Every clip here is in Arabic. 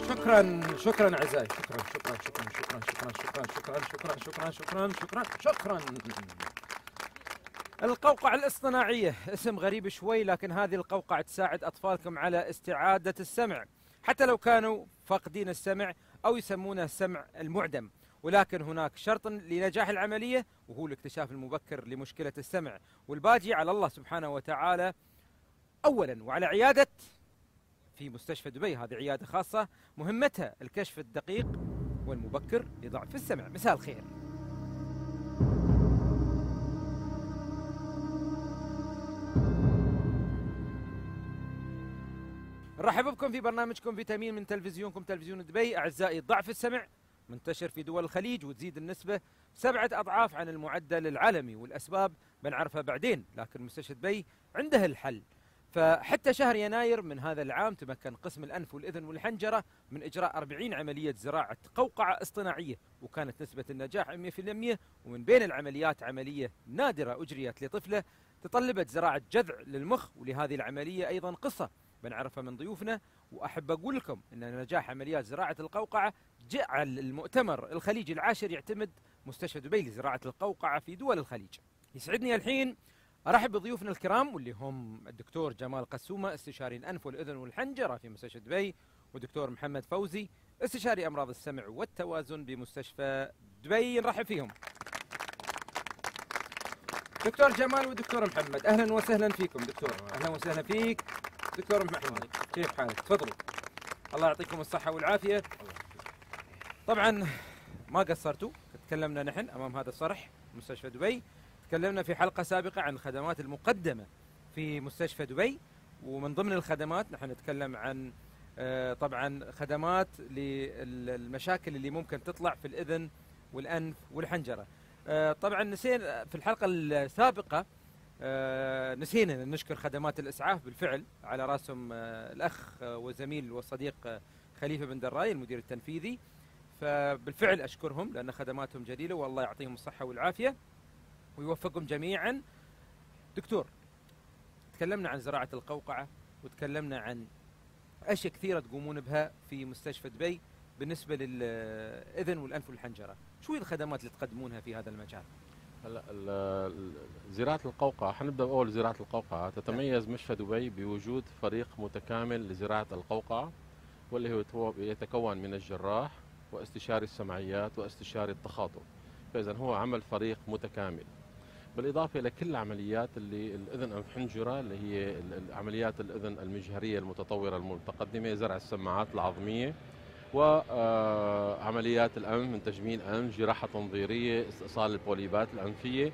شكرا اعزائي، شكرا. القوقعة الاصطناعية اسم غريب شوي، لكن هذه القوقعة تساعد أطفالكم على استعادة السمع حتى لو كانوا فاقدين السمع أو يسمونه السمع المعدم. ولكن هناك شرط لنجاح العملية، وهو الاكتشاف المبكر لمشكلة السمع، والباقي على الله سبحانه وتعالى أولا. وعلى عيادة في مستشفى دبي، هذه عيادة خاصة مهمتها الكشف الدقيق والمبكر لضعف السمع. مساء الخير. نرحب بكم في برنامجكم فيتامين من تلفزيونكم تلفزيون دبي. أعزائي، ضعف السمع منتشر في دول الخليج، وتزيد النسبة 7 أضعاف عن المعدل العالمي، والأسباب بنعرفها بعدين، لكن مستشفى دبي عنده الحل. فحتى شهر يناير من هذا العام تمكن قسم الأنف والإذن والحنجرة من إجراء 40 عملية زراعة قوقعة اصطناعية، وكانت نسبة النجاح 100%. ومن بين العمليات عملية نادرة أجريت لطفلة تطلبت زراعة جذع للمخ، ولهذه العملية أيضا قصة بنعرفها من ضيوفنا. وأحب أقول لكم أن نجاح عمليات زراعة القوقعة جعل المؤتمر الخليجي العاشر يعتمد مستشفى دبي لزراعة القوقعة في دول الخليج. يسعدني الحين أرحب بضيوفنا الكرام، واللي هم الدكتور جمال قسومة استشاري الأنف والأذن والحنجرة في مستشفى دبي، والدكتور محمد فوزي استشاري أمراض السمع والتوازن بمستشفى دبي. نرحب فيهم. دكتور جمال ودكتور محمد، أهلا وسهلا فيكم. دكتور أهلا وسهلا فيك. دكتور محمد كيف حالك؟ تفضلوا. الله يعطيكم الصحة والعافية. طبعا ما قصرتوا، تكلمنا نحن أمام هذا الصرح مستشفى دبي، تكلمنا في حلقة سابقة عن الخدمات المقدمة في مستشفى دبي، ومن ضمن الخدمات نحن نتكلم عن طبعا خدمات للمشاكل اللي ممكن تطلع في الإذن والأنف والحنجرة. طبعا نسينا في الحلقة السابقة، نسينا نشكر خدمات الإسعاف بالفعل، على راسهم الأخ وزميل والصديق خليفة بن دراي المدير التنفيذي. فبالفعل أشكرهم لأن خدماتهم جليلة، والله يعطيهم الصحة والعافية ويوفقهم جميعا. دكتور، تكلمنا عن زراعة القوقعة وتكلمنا عن أشياء كثيرة تقومون بها في مستشفى دبي بالنسبة للإذن والأنف والحنجرة. شو هي الخدمات اللي تقدمونها في هذا المجال؟ هلا زراعة القوقعة، حنبدأ بأول زراعة القوقعة. تتميز مستشفى دبي بوجود فريق متكامل لزراعة القوقعة، واللي هو يتكون من الجراح واستشاري السمعيات واستشاري التخاطب. فإذا هو عمل فريق متكامل، بالإضافة إلى كل عمليات اللي الإذن أنف حنجرة، اللي هي عمليات الإذن المجهرية المتطورة المتقدمة، زرع السماعات العظمية، وعمليات الأنف من تجميل أنف، جراحة تنظيرية، استئصال البوليبات الأنفية.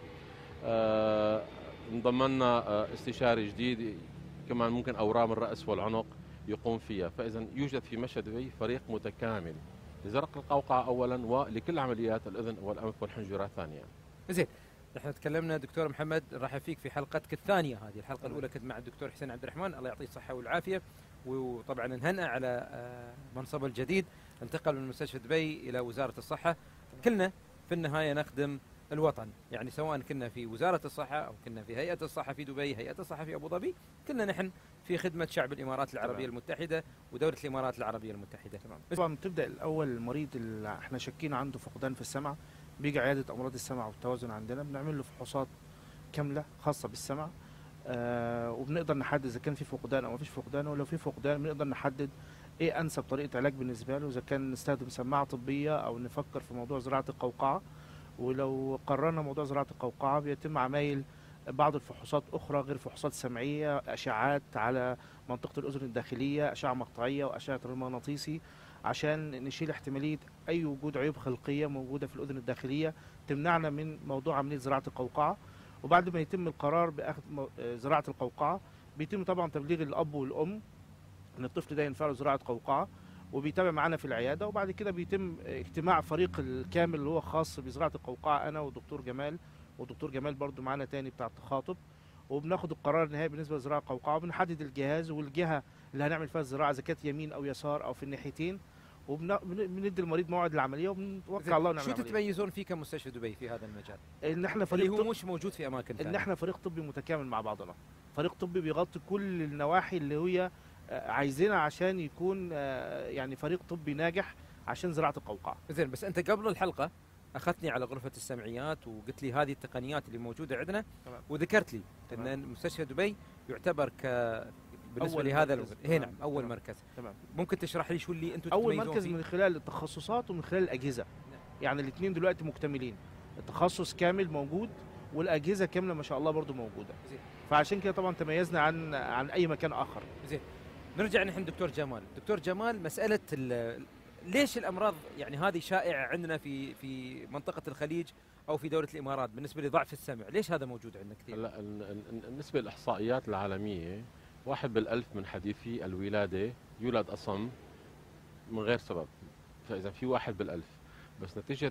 انضمنا استشاري جديد كمان ممكن أورام الرأس والعنق يقوم فيها. فإذا يوجد في مستشفى دبي فريق متكامل لزرع القوقعة أولا، ولكل عمليات الإذن والأنف والحنجرة ثانيا. زين، نحن تكلمنا دكتور محمد، نرحب فيك في حلقتك الثانية. هذه الحلقة الأولى كنت مع الدكتور حسين عبد الرحمن، الله يعطيه الصحة والعافية، وطبعا نهنأ على منصبه الجديد، انتقل من مستشفى دبي إلى وزارة الصحة. كلنا في النهاية نخدم الوطن، يعني سواء كنا في وزارة الصحة أو كنا في هيئة الصحة في دبي، هيئة الصحة في أبو ظبي، كلنا نحن في خدمة شعب الإمارات العربية المتحدة ودولة الإمارات العربية المتحدة. تمام. طبعا بتبدأ الأول المريض اللي احنا شاكين عنده فقدان في السمع، بيجي عيادة أمراض السمع والتوازن عندنا، بنعمل له فحوصات كاملة خاصة بالسمع، وبنقدر نحدد إذا كان في فقدان أو ما فيش فقدان، ولو في فقدان بنقدر نحدد إيه أنسب طريقة علاج بالنسبة له، إذا كان نستخدم سماعة طبية أو نفكر في موضوع زراعة القوقعة. ولو قررنا موضوع زراعة القوقعة بيتم عمايل بعض الفحوصات أخرى غير فحوصات سمعية، أشعات على منطقة الأذن الداخلية، أشعة مقطعية وأشعة مغناطيسي، عشان نشيل احتمالية أي وجود عيوب خلقية موجودة في الأذن الداخلية تمنعنا من موضوع عملية زراعة القوقعة. وبعد ما يتم القرار بأخذ زراعة القوقعة، بيتم طبعا تبليغ الأب والأم إن الطفل ده ينفع له زراعة قوقعة، وبيتابع معانا في العيادة. وبعد كده بيتم اجتماع فريق الكامل اللي هو خاص بزراعة القوقعة، أنا والدكتور جمال، والدكتور جمال برضو معانا تاني بتاع التخاطب، وبناخد القرار النهائي بالنسبة لزراعة القوقعة، وبنحدد الجهاز والجهة اللي هنعمل فيها الزراعة، إذا كانت يمين أو يسار أو في الناحيتين، وبندي المريض موعد العملية وبنتوقع الله ونعمل. شو تتميزون فيه كمستشفى دبي في هذا المجال؟ إن إحنا فريق اللي هو مش موجود في أماكن ثانية. إن إحنا فريق طبي متكامل مع بعضنا، فريق طبي بيغطي كل النواحي اللي هي عايزينها عشان يكون يعني فريق طبي ناجح عشان زراعه القوقعه. زين، بس انت قبل الحلقه اخذتني على غرفه السمعيات وقلت لي هذه التقنيات اللي موجوده عندنا، تمام. وذكرت لي تمام. ان مستشفى دبي يعتبر بالنسبه أول لهذا مركز. هنا تمام. اول تمام. مركز. تمام. ممكن تشرح لي شو اللي انتم اول تتميزون مركز فيه؟ من خلال التخصصات ومن خلال الاجهزه. يعني الاثنين دلوقتي مكتملين، التخصص كامل موجود والاجهزه كامله ما شاء الله برضو موجوده. زين. فعشان كده طبعا تميزنا عن اي مكان اخر. زين، نرجع نحن دكتور جمال. دكتور جمال، مساله ليش الامراض يعني هذه شائعه عندنا في منطقه الخليج او في دوله الامارات بالنسبه لضعف السمع؟ ليش هذا موجود عندنا كثير؟ هلا بالنسبه للاحصائيات العالميه 1 بالألف من حديثي الولاده يولد اصم من غير سبب. فاذا في 1 بالألف، بس نتيجه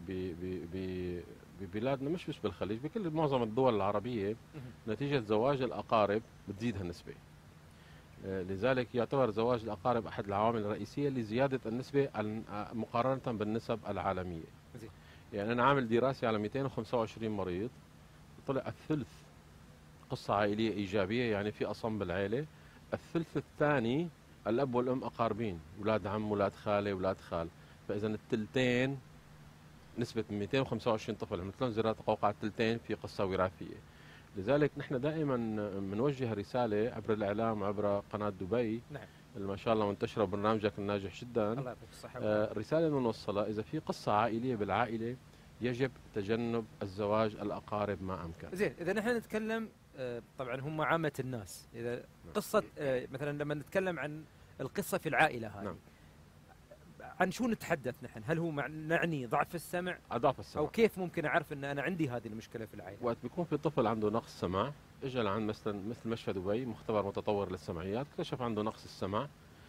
ببلادنا مش بالخليج، بكل معظم الدول العربيه نتيجه زواج الاقارب بتزيد هالنسبه. لذلك يعتبر زواج الأقارب أحد العوامل الرئيسية لزيادة النسبة مقارنة بالنسب العالمية. زين. يعني أنا عامل دراسة على 225 مريض، طلع الثلث قصة عائلية إيجابية، يعني في أصم بالعائلة. الثلث الثاني الأب والأم أقاربين، أولاد عم، أولاد خالة، أولاد خال. فإذا الثلثين، نسبة 225 طفل عملت لهم زراعة القوقعة، الثلثين في قصة وراثية. لذلك نحن دائما بنوجه رساله عبر الاعلام وعبر قناه دبي. نعم. اللي ما شاء الله منتشره برنامجك الناجح جدا. الله يعطيك الصحه. الرساله اللي بنوصلها، اذا في قصه عائليه بالعائله يجب تجنب الزواج الاقارب ما امكن. زين، اذا نحن نتكلم طبعا هم عامه الناس، اذا قصه مثلا لما نتكلم عن القصه في العائله هذه، نعم. عن شو نتحدث نحن؟ هل هو نعني ضعف السمع؟ ضعف السمع. او كيف ممكن اعرف ان انا عندي هذه المشكله في العائله؟ وقت بيكون في طفل عنده نقص سمع، اجى لعند مثل مشفى دبي، مختبر متطور للسمعيات، اكتشف عنده نقص السمع.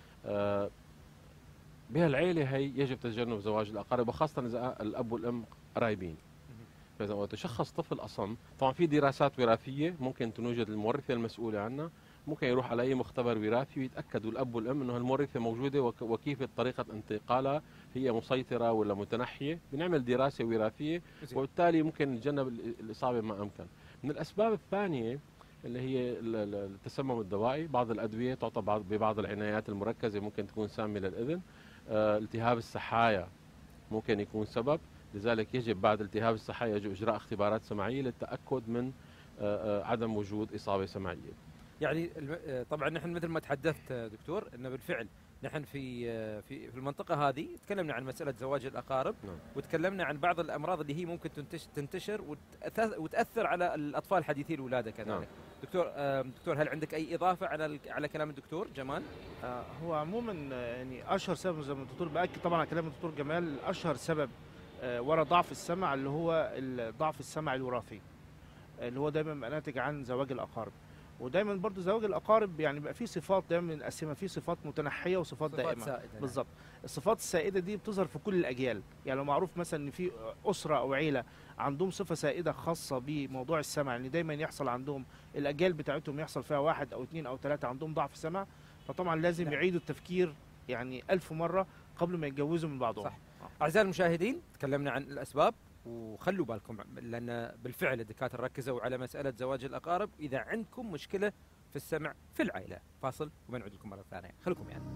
بهالعيله هي يجب تجنب زواج الاقارب، وخاصه اذا الاب والام قرايبين. فاذا وقت تشخص طفل اصم، طبعا في دراسات وراثيه ممكن تنوجد المورثه المسؤوله عنها، ممكن يروح على اي مختبر وراثي ويتاكدوا الاب والام انه المورثه موجوده وكيف طريقه انتقالها، هي مسيطره ولا متنحيه. بنعمل دراسه وراثيه وبالتالي ممكن نتجنب الاصابه ما امكن. من الاسباب الثانيه اللي هي التسمم الدوائي، بعض الادويه تعطى ببعض العنايات المركزه ممكن تكون سامه للاذن. التهاب السحايا ممكن يكون سبب، لذلك يجب بعد التهاب السحايا يجب اجراء اختبارات سمعيه للتاكد من عدم وجود اصابه سمعيه. يعني طبعا نحن مثل ما تحدثت دكتور انه بالفعل نحن في المنطقه هذه تكلمنا عن مساله زواج الاقارب. نعم. وتكلمنا عن بعض الامراض اللي هي ممكن تنتشر وتاثر على الاطفال حديثي الولاده كذلك. نعم. دكتور هل عندك اي اضافه على كلام الدكتور جمال؟ هو عموما يعني اشهر سبب زي ما الدكتور باكد طبعا على كلام الدكتور جمال، اشهر سبب وراء ضعف السمع اللي هو ضعف السمع الوراثي، اللي هو دايما بيبقى ناتج عن زواج الاقارب. ودايما برضو زواج الاقارب يعني بيبقى فيه صفات دايما بنقسمها، فيه صفات متنحيه وصفات دائمه. سائدة. بالظبط. الصفات السائده دي بتظهر في كل الاجيال، يعني لو معروف مثلا ان في اسره او عيله عندهم صفه سائده خاصه بموضوع السمع، ان دايما يحصل عندهم الاجيال بتاعتهم يحصل فيها 1 أو 2 أو 3 عندهم ضعف سمع، فطبعا لازم يعيدوا التفكير يعني 1000 مره قبل ما يتجوزوا من بعضهم. صح. اعزائي المشاهدين، تكلمنا عن الاسباب، وخلوا بالكم لان بالفعل الدكاتره ركزوا على مساله زواج الاقارب. اذا عندكم مشكله في السمع في العائله، فاصل وبنعود لكم مره ثانيه، خليكم يعني.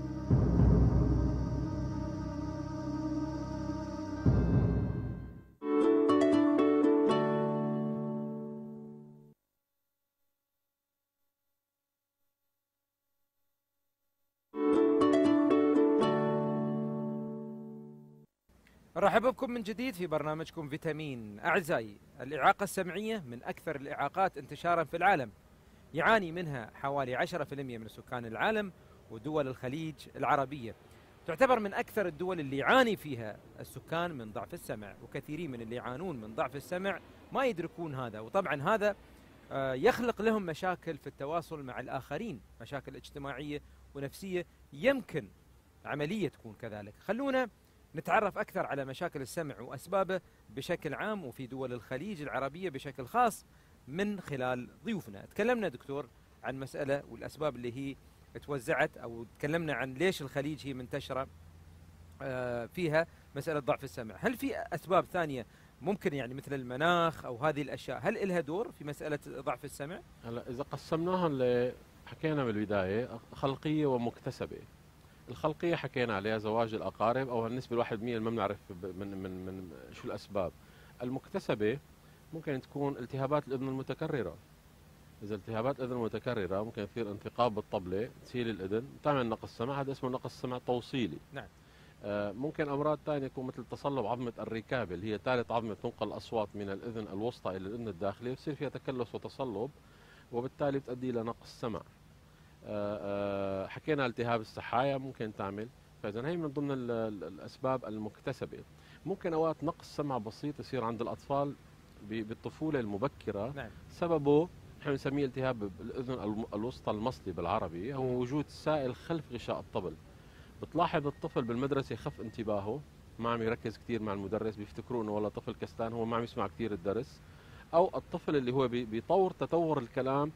نرحب بكم من جديد في برنامجكم فيتامين. أعزائي، الإعاقة السمعية من أكثر الإعاقات انتشارا في العالم، يعاني منها حوالي 10% من سكان العالم ودول الخليج العربية. تعتبر من أكثر الدول اللي يعاني فيها السكان من ضعف السمع، وكثيرين من اللي يعانون من ضعف السمع ما يدركون هذا، وطبعا هذا يخلق لهم مشاكل في التواصل مع الآخرين، مشاكل اجتماعية ونفسية، يمكن عملية تكون كذلك. خلونا نتعرف أكثر على مشاكل السمع وأسبابه بشكل عام وفي دول الخليج العربية بشكل خاص من خلال ضيوفنا. تكلمنا دكتور عن مسألة والأسباب اللي هي توزعت، أو تكلمنا عن ليش الخليج هي منتشرة فيها مسألة ضعف السمع. هل في أسباب ثانية ممكن يعني مثل المناخ أو هذه الأشياء هل إلها دور في مسألة ضعف السمع؟ هلا إذا قسمناها حكينا بالبداية خلقية ومكتسبة. الخلقية حكينا عليها زواج الأقارب أو النسبة 1% ما بنعرف من شو الأسباب. المكتسبة ممكن تكون التهابات الأذن المتكررة. إذا التهابات الأذن المتكررة ممكن يصير انثقاب بالطبلة، تسيل الأذن، تعمل نقص سمع، هذا اسمه نقص سمع توصيلي. نعم. ممكن أمراض ثانية تكون مثل تصلب عظمة الركابة اللي هي ثالث عظمة تنقل الأصوات من الأذن الوسطى إلى الأذن الداخلية، بصير فيها تكلس وتصلب وبالتالي بتؤدي إلى نقص سمع. حكينا التهاب السحايا ممكن تعمل، فإذا هي من ضمن الأسباب المكتسبة. ممكن أوقات نقص سمع بسيط يصير عند الأطفال بالطفولة المبكرة. نعم. سببه نحن بنسميه التهاب الأذن الوسطى المصلي بالعربي، هو وجود سائل خلف غشاء الطبل. بتلاحظ الطفل بالمدرسة يخف انتباهه، ما عم يركز كثير مع المدرس، بيفتكروا انه والله طفل كسلان، هو ما عم يسمع كثير الدرس. او الطفل اللي هو بيطور تطور الكلام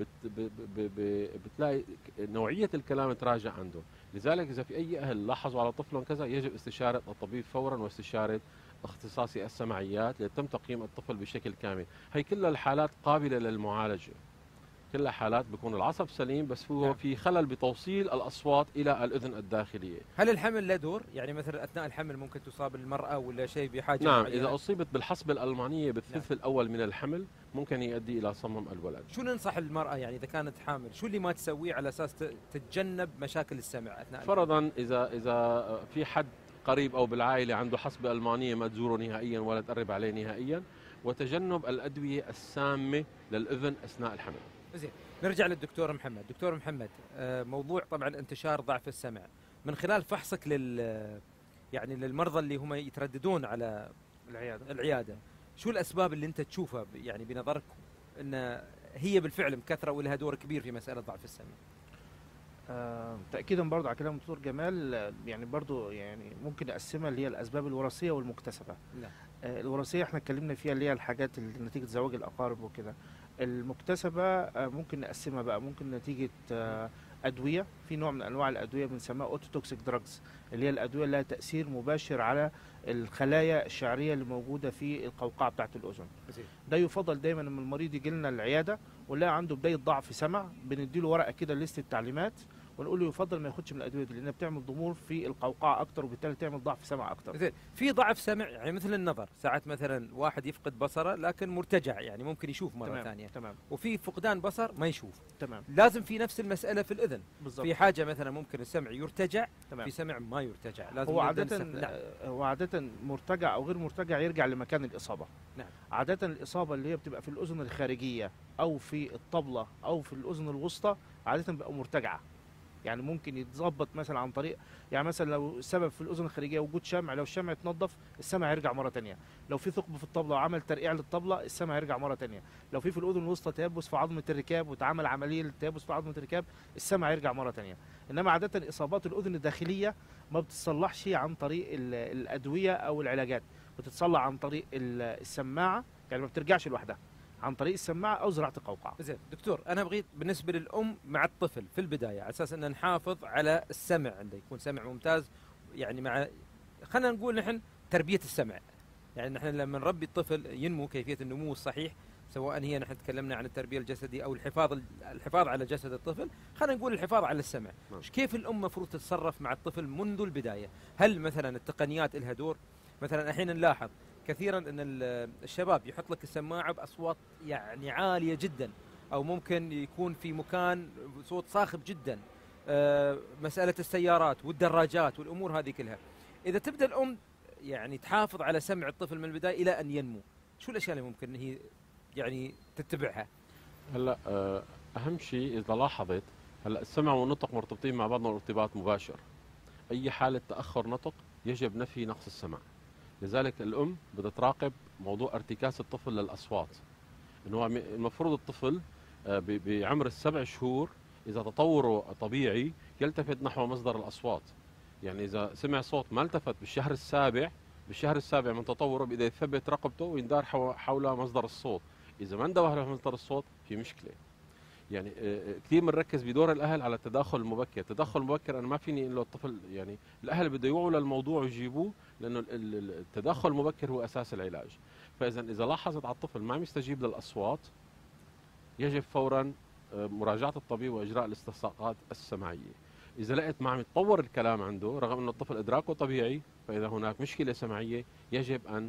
بتلاقي نوعية الكلام تراجع عنده. لذلك إذا في أي أهل لاحظوا على طفلهم كذا يجب استشارة الطبيب فورا واستشارة اختصاصي السمعيات ليتم تقييم الطفل بشكل كامل. هي كلها الحالات قابلة للمعالجة، كلها حالات بيكون العصب سليم بس هو في خلل بتوصيل الأصوات إلى الأذن الداخلية. هل الحمل له دور؟ يعني مثلا أثناء الحمل ممكن تصاب المرأة ولا شيء بحاجة نعم معينة؟ إذا أصيبت بالحصبة الألمانية بالثلث الأول من الحمل ممكن يؤدي إلى صمم الولد. شو ننصح المرأة يعني إذا كانت حامل، شو اللي ما تسويه على أساس تتجنب مشاكل السمع أثناء فرضا إذا في حد قريب أو بالعائلة عنده حصبة ألمانية ما تزوره نهائيا ولا تقرب عليه نهائيا، وتجنب الأدوية السامة للأذن أثناء الحمل. زين، نرجع للدكتور محمد. دكتور محمد، موضوع طبعا انتشار ضعف السمع من خلال فحصك يعني للمرضى اللي هم يترددون على العيادة، شو الأسباب اللي أنت تشوفها يعني بنظرك أن هي بالفعل مكثرة ولها دور كبير في مسألة ضعف السمع؟ تأكيدا برضو على كلام الدكتور جمال، يعني برضو يعني ممكن نقسمها اللي هي الأسباب الوراثية والمكتسبة. لا. الوراثية احنا اتكلمنا فيها اللي هي الحاجات اللي نتيجة زواج الأقارب وكده. المكتسبة ممكن نقسمها بقى، ممكن نتيجة أدوية، في نوع من أنواع الأدوية بنسميها أوتوتوكسيك دراجز، اللي هي الأدوية اللي لها تأثير مباشر على الخلايا الشعرية اللي موجودة في القوقعة بتاعة الأذن. ده يفضل دايما لما المريض يجي لنا العيادة ونلاقي عنده بداية ضعف سمع، بنديله ورقة كده ليست التعليمات ونقول له يفضل ما ياخدش من الادويه دي لانها بتعمل ضمور في القوقعه اكتر وبالتالي تعمل ضعف سمع اكتر. زين، في ضعف سمع يعني مثل النظر، ساعات مثلا واحد يفقد بصره لكن مرتجع يعني ممكن يشوف مره ثانيه. تمام. وفي فقدان بصر ما يشوف. تمام. لازم في نفس المساله في الاذن. بالضبط. في حاجه مثلا ممكن السمع يرتجع، تمام. في سمع ما يرتجع، لازم هو عاده مرتجع او غير مرتجع يرجع لمكان الاصابه. نعم. عاده الاصابه اللي هي بتبقى في الاذن الخارجيه او في الطبله او في الاذن الوسطى عاده بتبقى مرتجعه. يعني ممكن يتظبط مثلا عن طريق، يعني مثلا لو السبب في الاذن الخارجيه وجود شمع، لو الشمع اتنضف السمع هيرجع مره ثانيه. لو في ثقب في الطبله وعمل ترقيع للطبله السمع هيرجع مره ثانيه. لو في الاذن الوسطى تيبس في عظمه الركاب واتعمل عمليه للتيبس في عظمه الركاب السمع هيرجع مره ثانيه. انما عاده اصابات الاذن الداخليه ما بتتصلحش عن طريق الادويه او العلاجات، بتتصلح عن طريق السماعه، يعني ما بترجعش لوحدها، عن طريق السماعه او زراعه القوقعه. زين دكتور، انا بغيت بالنسبه للام مع الطفل في البدايه على اساس ان نحافظ على السمع عنده يكون سمع ممتاز، يعني مع خلينا نقول نحن تربيه السمع، يعني نحن لما نربي الطفل ينمو كيفيه النمو الصحيح، سواء هي نحن تكلمنا عن التربيه الجسديه او الحفاظ على جسد الطفل، خلينا نقول الحفاظ على السمع. كيف الام المفروض تتصرف مع الطفل منذ البدايه؟ هل مثلا التقنيات لها دور؟ مثلا الحين نلاحظ كثيرا ان الشباب يحط لك السماعه باصوات يعني عاليه جدا، او ممكن يكون في مكان صوت صاخب جدا، مساله السيارات والدراجات والامور هذه كلها. اذا تبدا الام يعني تحافظ على سمع الطفل من البدايه الى ان ينمو، شو الاشياء اللي ممكن هي يعني تتبعها؟ هلا اهم شيء اذا لاحظت، هلا السمع والنطق مرتبطين مع بعضهم ارتباط مباشر. اي حاله تاخر نطق يجب نفي نقص السمع. لذلك الأم بدها تراقب موضوع ارتكاز الطفل للأصوات. إنه المفروض الطفل بعمر ال7 شهور إذا تطوره طبيعي يلتفت نحو مصدر الأصوات. يعني إذا سمع صوت ما التفت بالشهر السابع من تطوره بده يثبت رقبته ويندار حول مصدر الصوت. إذا ما انتبه لمصدر الصوت في مشكلة. يعني كثير بنركز بدور الاهل على التدخل المبكر، التدخل المبكر انا ما فيني اقول له الطفل، يعني الاهل بده يوعوا للموضوع ويجيبوه، لانه التدخل المبكر هو اساس العلاج. فاذا لاحظت على الطفل ما عم يستجيب للاصوات يجب فورا مراجعة الطبيب وإجراء الاستسقاءات السمعية. إذا لقيت ما عم يتطور الكلام عنده رغم أن الطفل إدراكه طبيعي، فإذا هناك مشكلة سمعية يجب أن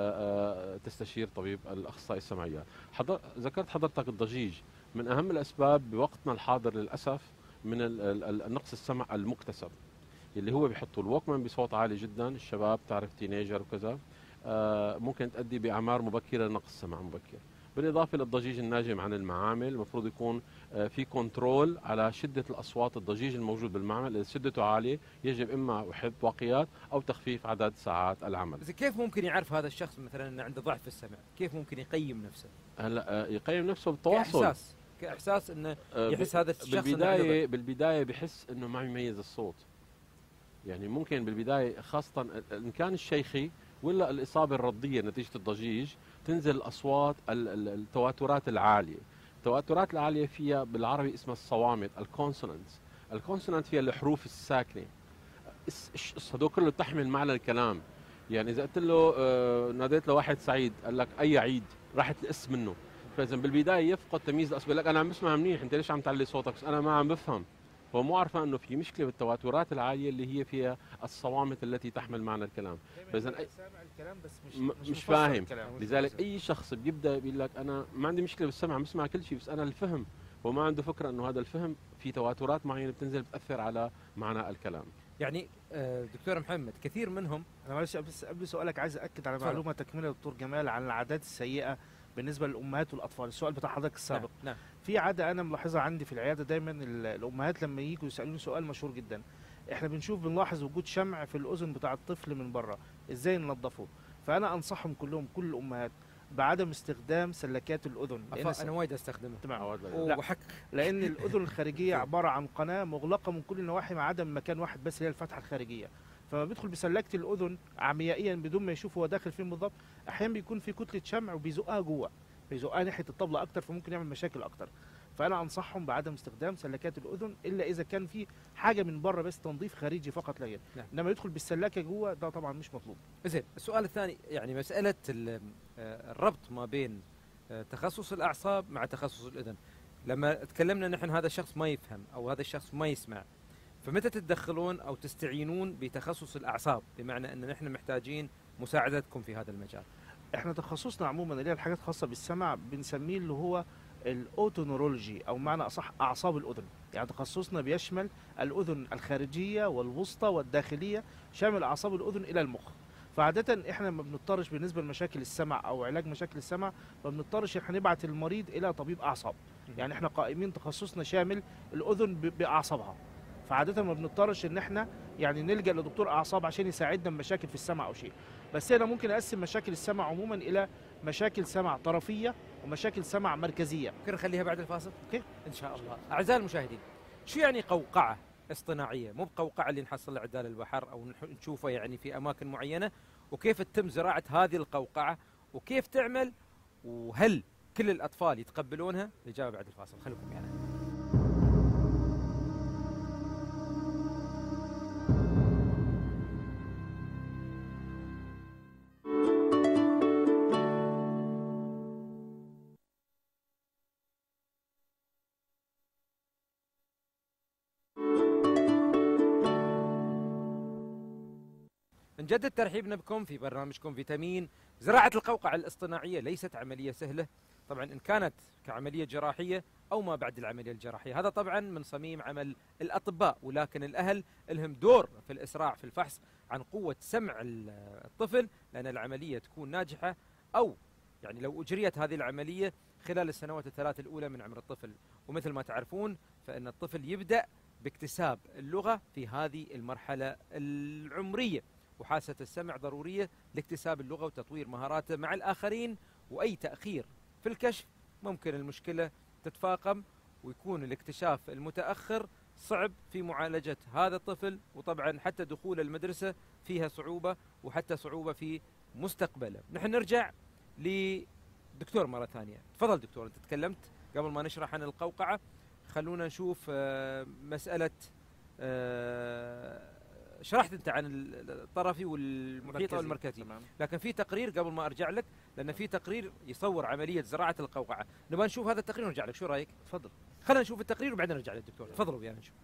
تستشير طبيب الأخصائي السمعيات. ذكرت حضرتك الضجيج من أهم الأسباب بوقتنا الحاضر للأسف من النقص السمع المكتسب، اللي هو بيحطوا الوكمان بصوت عالي جدا، الشباب تعرف تينيجر وكذا، ممكن تؤدي بأعمار مبكرة لنقص سمع مبكر. بالإضافة للضجيج الناجم عن المعامل، المفروض يكون في كنترول على شدة الأصوات. الضجيج الموجود بالمعمل إذا شدته عالية يجب إما وحدة وقيات أو تخفيف عدد ساعات العمل. بس كيف ممكن يعرف هذا الشخص مثلا أنه عنده ضعف في السمع؟ كيف ممكن يقيم نفسه؟ هلا يقيم نفسه بالتواصل، كإحساس أنه يحس هذا الشخص بالبداية بحس أنه ما يميز الصوت. يعني ممكن بالبداية خاصة إن كان الشيخي ولا الإصابة الردية نتيجة الضجيج تنزل الأصوات التواترات العالية. التواترات العالية فيها بالعربي اسمها الصوامت، الكونسونانتس. الكونسونانت فيها الحروف الساكنة، هذول كله تحمل معنى الكلام. يعني إذا قلت له ناديت لواحد سعيد قال لك أي عيد، راحت الاسم منه. فإذا بالبداية يفقد تمييز الأصوات، يقول لك أنا عم بسمع منيح، أنت ليش عم تعلي صوتك؟ بس أنا ما عم بفهم. هو مو عارفه انه في مشكله بالتواترات العاليه اللي هي فيها الصوامت التي تحمل معنى الكلام. فاذا سامع الكلام بس مش فاهم. لذلك اي شخص بيبدا بيقول لك انا ما عندي مشكله بالسمع، بسمع كل شيء، بس انا الفهم، هو ما عنده فكره انه هذا الفهم في تواترات معينه بتنزل بتاثر على معنى الكلام. يعني دكتور محمد كثير منهم، انا معلش بس قبل سؤالك عايز اكد على معلومه تكمله دكتور جمال عن العادات السيئه بالنسبه للامهات والاطفال. السؤال بتاع حضرتك السابق، نعم. في عاده انا ملاحظها عندي في العياده دايما، الامهات لما ييجوا يسالوني سؤال مشهور جدا، احنا بنلاحظ وجود شمع في الاذن بتاع الطفل من بره، ازاي ننظفه؟ فانا انصحهم كلهم، كل الامهات، بعدم استخدام سلكات الاذن. انا وايد استخدمها. تمام. وحك، لان الاذن الخارجيه عباره عن قناه مغلقه من كل النواحي ما عدا مكان واحد بس، اللي هي الفتحه الخارجيه. فما بيدخل بسلكه الاذن عميائيا بدون ما يشوف هو داخل فين بالضبط، احيانا بيكون في كتله شمع وبيزقها جوه، بيزقها ناحيه الطبله اكتر، فممكن يعمل مشاكل اكتر. فانا انصحهم بعدم استخدام سلكات الاذن الا اذا كان في حاجه من بره بس، تنظيف خارجي فقط لا غير. انما يدخل بالسلاكه جوه ده طبعا مش مطلوب. زين، السؤال الثاني يعني مساله الربط ما بين تخصص الاعصاب مع تخصص الاذن. لما تكلمنا نحن هذا الشخص ما يفهم او هذا الشخص ما يسمع، فمتى تتدخلون او تستعينون بتخصص الاعصاب، بمعنى ان نحن محتاجين مساعدتكم في هذا المجال؟ احنا تخصصنا عموما اللي هي الحاجات الخاصه بالسمع بنسميه اللي هو الاوتونورولوجي، او معنى اصح اعصاب الاذن. يعني تخصصنا بيشمل الاذن الخارجيه والوسطى والداخليه، شامل اعصاب الاذن الى المخ. فعاده احنا ما بنضطرش بالنسبه لمشاكل السمع او علاج مشاكل السمع، ما بنضطرش احنا نبعت المريض الى طبيب اعصاب. يعني احنا قائمين تخصصنا شامل الاذن باعصابها، فعاده ما بنضطرش ان احنا يعني نلجا لدكتور اعصاب عشان يساعدنا بمشاكل في السمع او شيء. بس انا ممكن اقسم مشاكل السمع عموما الى مشاكل سمع طرفيه ومشاكل سمع مركزيه. ممكن نخليها بعد الفاصل؟ اوكي ان شاء الله. اعزائي المشاهدين، شو يعني قوقعه اصطناعيه؟ مو بقوقعه اللي نحصلها عدال البحر او نشوفها يعني في اماكن معينه، وكيف تتم زراعه هذه القوقعه وكيف تعمل، وهل كل الاطفال يتقبلونها؟ الاجابه بعد الفاصل، خليكم معنا. نجدد ترحيبنا بكم في برنامجكم فيتامين. زراعة القوقعة الاصطناعية ليست عملية سهلة، طبعا إن كانت كعملية جراحية أو ما بعد العملية الجراحية. هذا طبعا من صميم عمل الأطباء، ولكن الأهل لهم دور في الإسراع في الفحص عن قوة سمع الطفل، لأن العملية تكون ناجحة، أو يعني لو أجريت هذه العملية خلال السنوات الثلاث الأولى من عمر الطفل. ومثل ما تعرفون فإن الطفل يبدأ باكتساب اللغة في هذه المرحلة العمرية، وحاسة السمع ضرورية لاكتساب اللغة وتطوير مهاراته مع الآخرين. وأي تأخير في الكشف ممكن المشكلة تتفاقم ويكون الاكتشاف المتأخر صعب في معالجة هذا الطفل، وطبعا حتى دخول المدرسة فيها صعوبة، وحتى صعوبة في مستقبله. نحن نرجع لدكتور مرة ثانية. تفضل دكتور، أنت تكلمت قبل ما نشرح عن القوقعة، خلونا نشوف مسألة شرحت انت عن الطرفي والمحيطه والمركزي، لكن في تقرير قبل ما ارجع لك، لان في تقرير يصور عمليه زراعه القوقعه، نبغى نشوف هذا التقرير ونرجع لك. شو رايك؟ تفضل. خلينا نشوف التقرير وبعدين نرجع للدكتور. تفضلوا ويانا نشوف.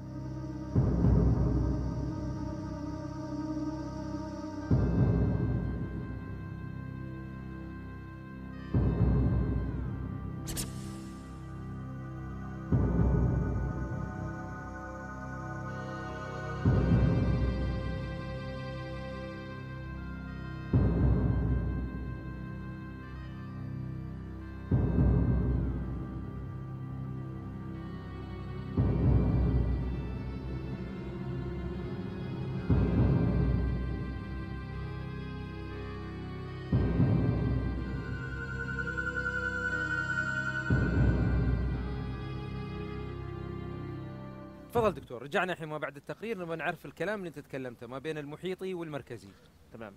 تفضل دكتور، رجعنا الحين ما بعد التقرير نبغى نعرف الكلام اللي انت تكلمته ما بين المحيطي والمركزي. تمام.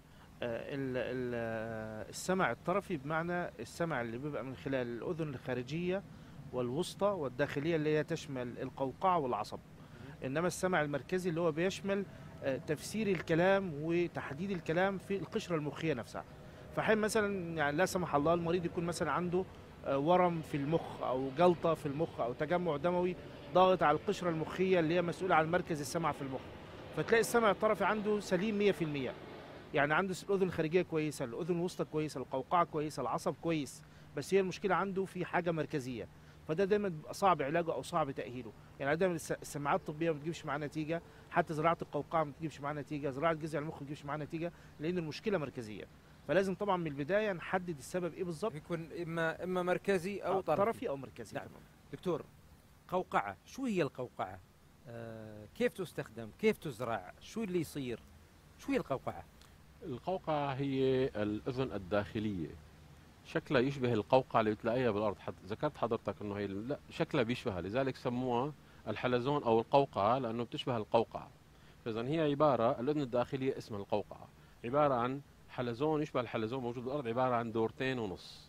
السمع الطرفي بمعنى السمع اللي بيبقى من خلال الأذن الخارجية والوسطى والداخلية اللي هي تشمل القوقعة والعصب. إنما السمع المركزي اللي هو بيشمل تفسير الكلام وتحديد الكلام في القشرة المخية نفسها. فحين مثلا يعني لا سمح الله المريض يكون مثلا عنده ورم في المخ أو جلطة في المخ أو تجمع دموي ضاغط على القشرة المخية اللي هي مسؤولة عن مركز السمع في المخ، فتلاقي السمع الطرفي عنده سليم 100%. يعني عنده الأذن الخارجية كويسة، الأذن الوسطى كويسة، القوقعة كويسة، العصب كويس، بس هي المشكلة عنده في حاجة مركزية. فده دايما بيبقى صعب علاجه أو صعب تأهيله. يعني دايما السماعات الطبية ما بتجيبش معاه نتيجة، حتى زراعة القوقعة ما بتجيبش معاه نتيجة، زراعة جذع المخ ما بتجيبش معاه نتيجة، لأن المشكلة مركزية. فلازم طبعا من البداية نحدد السبب إيه بالظبط. يكون إما مركزي أو طرفي أو مركزي. نعم. دكتور، قوقعة، شو هي القوقعة؟ كيف تستخدم؟ كيف تزرع؟ شو اللي يصير؟ شو هي القوقعة؟ القوقعة هي الأذن الداخلية، شكلها يشبه القوقعة اللي بتلاقيها بالأرض. ذكرت حضرتك إنه هي لا شكلها بيشبهها، لذلك سموها الحلزون أو القوقعة لأنه بتشبه القوقعة. فإذا هي عبارة، الأذن الداخلية اسمها القوقعة، عبارة عن حلزون يشبه الحلزون موجود بالأرض، عبارة عن دورتين ونص.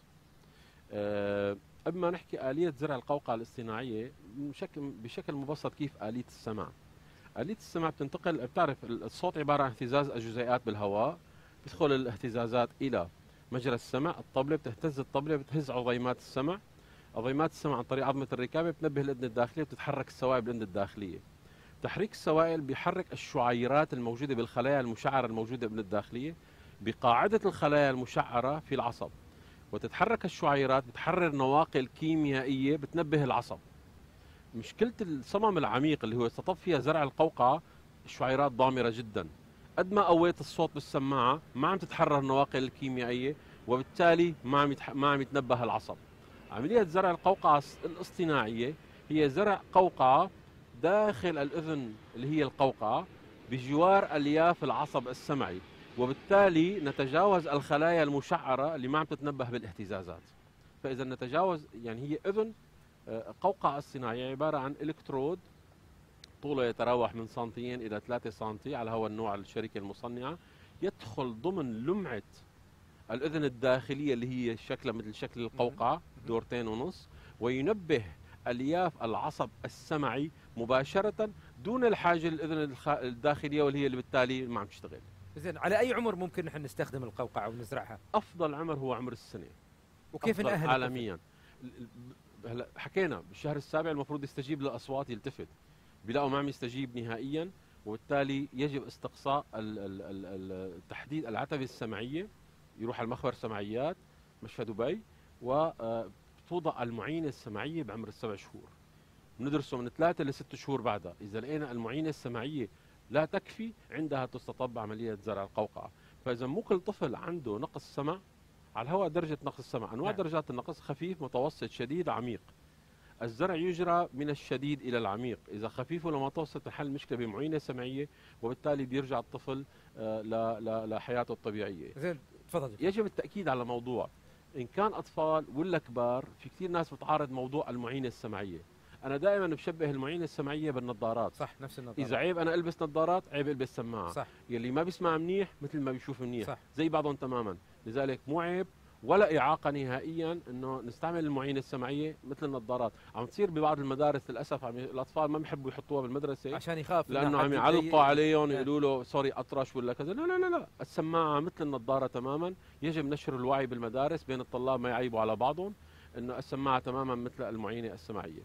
قبل ما نحكي آلية زرع القوقعة الاصطناعية بشكل مبسط، كيف آلية السمع؟ آلية السمع بتنتقل، بتعرف الصوت عبارة عن اهتزاز الجزيئات بالهواء، بتدخل الاهتزازات إلى مجرى السمع، الطبلة بتهتز، الطبلة بتهز عظيمات السمع، عظيمات السمع عن طريق عظمة الركابة بتنبه الأذن الداخلية، بتتحرك السوائل بالأذن الداخلية. تحريك السوائل بيحرك الشعيرات الموجودة بالخلايا المشعرة الموجودة بالأذن الداخلية بقاعدة الخلايا المشعرة في العصب، وتتحرك الشعيرات بتحرر نواقل كيميائية بتنبه العصب. مشكلة الصمم العميق اللي هو استطب فيها زرع القوقعة، الشعيرات ضامرة جدا، قد ما قويت الصوت بالسماعة ما عم تتحرر النواقل الكيميائية، وبالتالي ما عم يتنبه العصب. عملية زرع القوقعة الاصطناعية هي زرع قوقعة داخل الأذن اللي هي القوقعة بجوار ألياف العصب السمعي، وبالتالي نتجاوز الخلايا المشعرة اللي ما عم تتنبه بالاهتزازات. فإذا نتجاوز، يعني هي أذن قوقعة اصطناعية عبارة عن إلكترود طوله يتراوح من سنتيين إلى 3 سنتي على هو النوع الشركة المصنعة، يدخل ضمن لمعة الأذن الداخلية اللي هي شكلها مثل شكل القوقعة دورتين ونص، وينبه ألياف العصب السمعي مباشرة دون الحاجة للأذن الداخلية واللي هي اللي بالتالي ما عم تشتغل. زين، على أي عمر ممكن نحن نستخدم القوقعة ونزرعها؟ أفضل عمر هو عمر السنة. وكيف نأهل عالميا؟ هلا حكينا بالشهر السابع المفروض يستجيب للأصوات، يلتفت، بيلاقوا ما عم يستجيب نهائيا، وبالتالي يجب استقصاء تحديد العتبة السمعية، يروح على المخبر سمعيات مشفى دبي، وتوضع المعينة السمعية بعمر ال7 شهور. ندرسه من 3 ل 6 شهور بعدها، إذا لقينا المعينة السمعية لا تكفي عندها تستطب عملية زرع القوقعة. فإذا مو كل طفل عنده نقص سمع، على الهواء درجة نقص السمع، أنواع درجات النقص: خفيف، متوسط، شديد، عميق. الزرع يجرى من الشديد إلى العميق، إذا خفيف ولا متوسط تحل المشكلة بمعينة سمعية، وبالتالي بيرجع الطفل لحياته الطبيعية. زين، تفضل. يجب التأكيد على موضوع، إن كان أطفال ولا كبار، في كثير ناس بتعارض موضوع المعينة السمعية. أنا دائما بشبه المعينة السمعية بالنظارات. صح، نفس النظارات. إذا عيب أنا ألبس نظارات، عيب ألبس سماعة. صح. يلي ما بيسمع منيح مثل ما بيشوف منيح. صح. زي بعضهم تماما. لذلك مو عيب ولا إعاقة نهائيا إنه نستعمل المعينة السمعية مثل النظارات. عم تصير ببعض المدارس للأسف، الأطفال ما بيحبوا يحطوها بالمدرسة عشان يخاف، لأنه عم يعلقوا عليهم يقولوا له سوري أطرش ولا كذا. لا لا لا، السماعة مثل النظارة تماما. يجب نشر الوعي بالمدارس بين الطلاب، ما يعيبوا على بعضهم، إنه السماعة تماما مثل المعينة السمعية.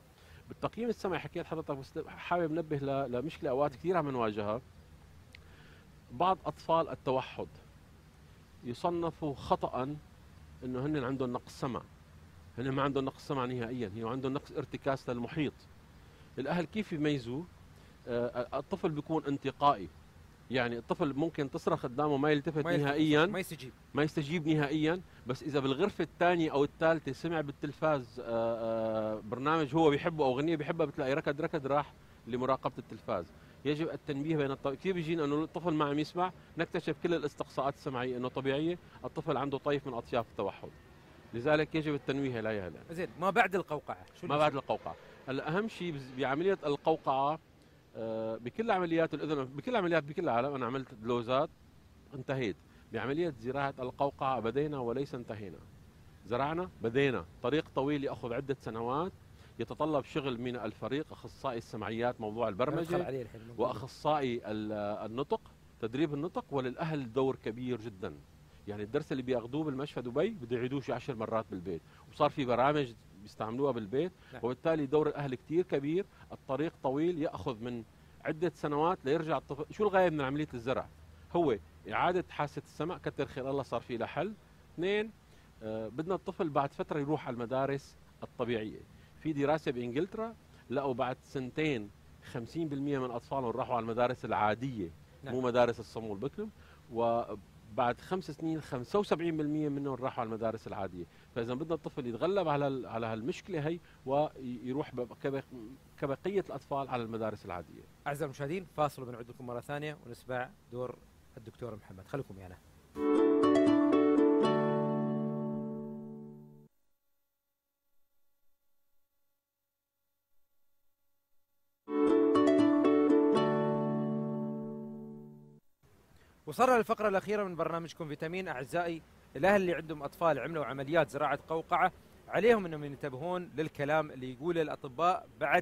بالتقييم السمعي حكيت حضرتك، بس حابب ننبه لمشكله اوقات كثير عم نواجهها. بعض اطفال التوحد يصنفوا خطا انه هن عندهم نقص سمع. هن ما عندهم نقص سمع نهائيا، هي عندهم نقص ارتكاز للمحيط. الاهل كيف يميزوا؟ الطفل بيكون انتقائي، يعني الطفل ممكن تصرخ قدامه ما يلتفت نهائيا، ما يستجيب نهائيا، بس اذا بالغرفه الثانيه او الثالثه سمع بالتلفاز برنامج هو بيحبه او اغنيه بيحبها، بتلاقي ركض راح لمراقبه التلفاز. يجب التنبيه بين كيف بيجينا انه الطفل ما عم يسمع، نكتشف كل الاستقصاءات السمعيه انه طبيعيه، الطفل عنده طيف من اطياف التوحد. لذلك يجب التنويه لا هلا. زين، ما بعد القوقعه شو ما بعد القوقعه؟ هلا اهم شيء بعمليه القوقعه بكل عمليات الاذن، بكل عمليات بكل العالم، انا عملت دلوزات انتهيت. بعمليه زراعه القوقعه بدينا وليس انتهينا. زرعنا بدينا، طريق طويل ياخذ عده سنوات، يتطلب شغل من الفريق، اخصائي السمعيات موضوع البرمجه واخصائي النطق تدريب النطق، وللاهل دور كبير جدا. يعني الدرس اللي بياخذوه بالمشفى دبي بده يعيدوه شي 10 مرات بالبيت، وصار في برامج بيستعملوها بالبيت. وبالتالي دور الاهل كثير كبير. الطريق طويل ياخذ من عده سنوات ليرجع الطفل. شو الغايه من عمليه الزرع؟ هو اعاده حاسه السمع، كتر خير الله صار في لها حل. اثنين، بدنا الطفل بعد فتره يروح على المدارس الطبيعيه. في دراسه بانجلترا لقوا بعد سنتين 50% من اطفالهم راحوا على المدارس العاديه، مو مدارس الصمول بكم، وبعد 5 سنين 75% منهم راحوا على المدارس العاديه. فاذا بدنا الطفل يتغلب على هالمشكله هي ويروح كبقيه الاطفال على المدارس العاديه. اعزائي المشاهدين، فاصل وبنعود لكم مره ثانيه ونسمع دور الدكتور محمد. خليكم معنا. وصلنا للفقرة الأخيرة من برنامجكم فيتامين. أعزائي الأهل اللي عندهم أطفال عملوا عمليات زراعة قوقعة، عليهم أنهم ينتبهون للكلام اللي يقوله الأطباء بعد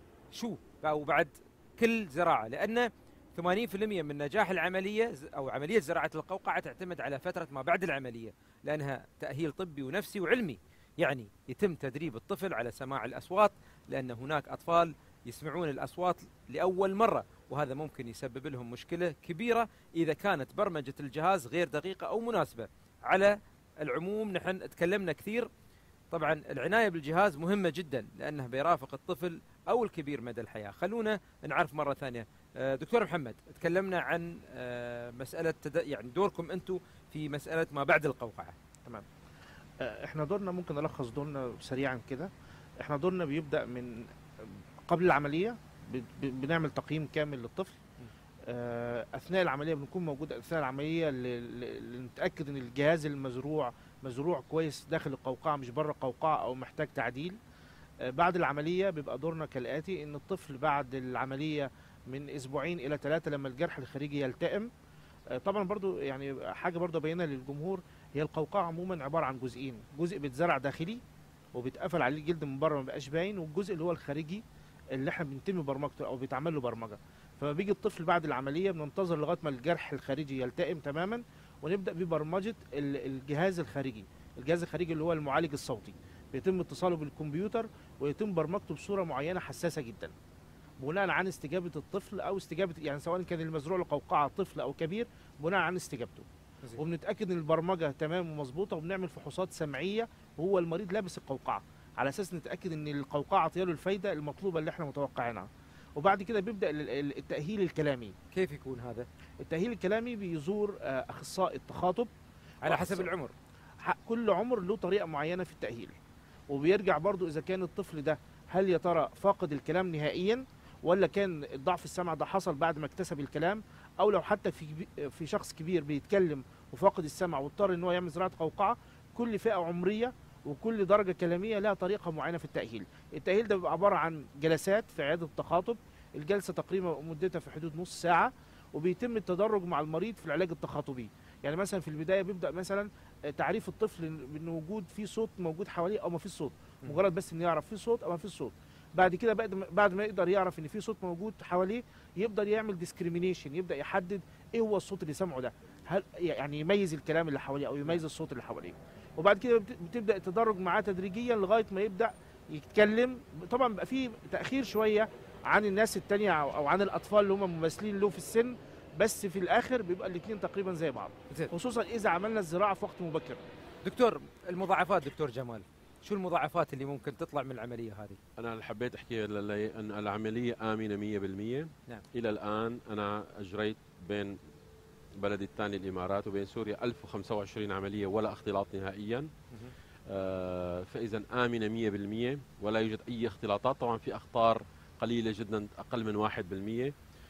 بعد كل زراعة، لأن 80% من نجاح العملية أو عملية زراعة القوقعة تعتمد على فترة ما بعد العملية، لأنها تأهيل طبي ونفسي وعلمي. يعني يتم تدريب الطفل على سماع الأصوات، لأن هناك أطفال يسمعون الأصوات لأول مرة، وهذا ممكن يسبب لهم مشكلة كبيرة إذا كانت برمجة الجهاز غير دقيقة أو مناسبة. على العموم نحن تكلمنا كثير، طبعا العناية بالجهاز مهمة جدا لأنه بيرافق الطفل أو الكبير مدى الحياة. خلونا نعرف مرة ثانية دكتور محمد، تكلمنا عن مسألة يعني دوركم أنتم في مسألة ما بعد القوقعة. تمام. احنا دورنا ممكن نلخص دورنا سريعا كده. احنا دورنا بيبدأ من قبل العملية، بنعمل تقييم كامل للطفل. اثناء العمليه بنكون موجود اثناء العمليه لنتاكد ان الجهاز المزروع مزروع كويس داخل القوقعه مش بره القوقعه او محتاج تعديل. بعد العمليه بيبقى دورنا كالاتي: ان الطفل بعد العمليه من اسبوعين الى 3 لما الجرح الخارجي يلتئم. طبعا برضو يعني حاجه برضو بينها للجمهور، هي القوقعه عموما عباره عن جزئين: جزء بيتزرع داخلي وبيتقفل عليه الجلد من بره ما بقاش باين، والجزء اللي هو الخارجي اللي احنا بنتم برمجته او بيتعمل له برمجه. فما بيجي الطفل بعد العمليه بننتظر لغايه ما الجرح الخارجي يلتئم تماما، ونبدا ببرمجه الجهاز الخارجي. الجهاز الخارجي اللي هو المعالج الصوتي بيتم اتصاله بالكمبيوتر ويتم برمجته بصوره معينه حساسه جدا بناء عن استجابه الطفل او استجابه يعني سواء كان المزروع لقوقعه طفل او كبير بناء عن استجابته. وبنتاكد ان البرمجه تمام ومظبوطه، وبنعمل فحوصات سمعيه وهو المريض لابس القوقعه على اساس نتاكد ان القوقعه عطياله الفايده المطلوبه اللي احنا متوقعينها. وبعد كده بيبدا التاهيل الكلامي. كيف يكون هذا؟ التاهيل الكلامي بيزور اخصائي التخاطب على حسب العمر. كل عمر له طريقه معينه في التاهيل، وبيرجع برضو اذا كان الطفل ده هل يا ترى فاقد الكلام نهائيا ولا كان الضعف السمع ده حصل بعد ما اكتسب الكلام، او لو حتى في شخص كبير بيتكلم وفاقد السمع واضطر ان هو يعمل زراعه قوقعه. كل فئه عمريه وكل درجه كلاميه لها طريقه معينه في التاهيل. التاهيل ده بيبقى عباره عن جلسات في عياده التخاطب، الجلسه تقريبا مدتها في حدود نص ساعه، وبيتم التدرج مع المريض في العلاج التخاطبي. يعني مثلا في البدايه بيبدا مثلا تعريف الطفل بان وجود في صوت موجود حواليه او ما فيش صوت، مجرد بس انه يعرف في صوت او ما فيش صوت. بعد كده بعد ما يقدر يعرف ان في صوت موجود حواليه يقدر يعمل ديسكريمينيشن، يبدا يحدد ايه هو الصوت اللي سمعه ده، هل يعني يميز الكلام اللي حواليه او يميز الصوت اللي حواليه. وبعد كده بتبدا التدرج معاه تدريجيا لغايه ما يبدا يتكلم. طبعا بيبقى في تاخير شويه عن الناس التانية او عن الاطفال اللي هم مماثلين له في السن، بس في الاخر بيبقى الاثنين تقريبا زي بعض، زين. خصوصا اذا عملنا الزراعه في وقت مبكر. دكتور، المضاعفات دكتور جمال، شو المضاعفات اللي ممكن تطلع من العمليه هذه؟ أنا اللي حبيت أحكي أن العملية آمنة 100%. نعم. إلى الآن أنا أجريت بين بلدي الثاني الإمارات وبين سوريا 1025 عملية ولا اختلاط نهائيا. فإذا آمنة 100% ولا يوجد أي اختلاطات. طبعا في أخطار قليلة جدا، أقل من 1%.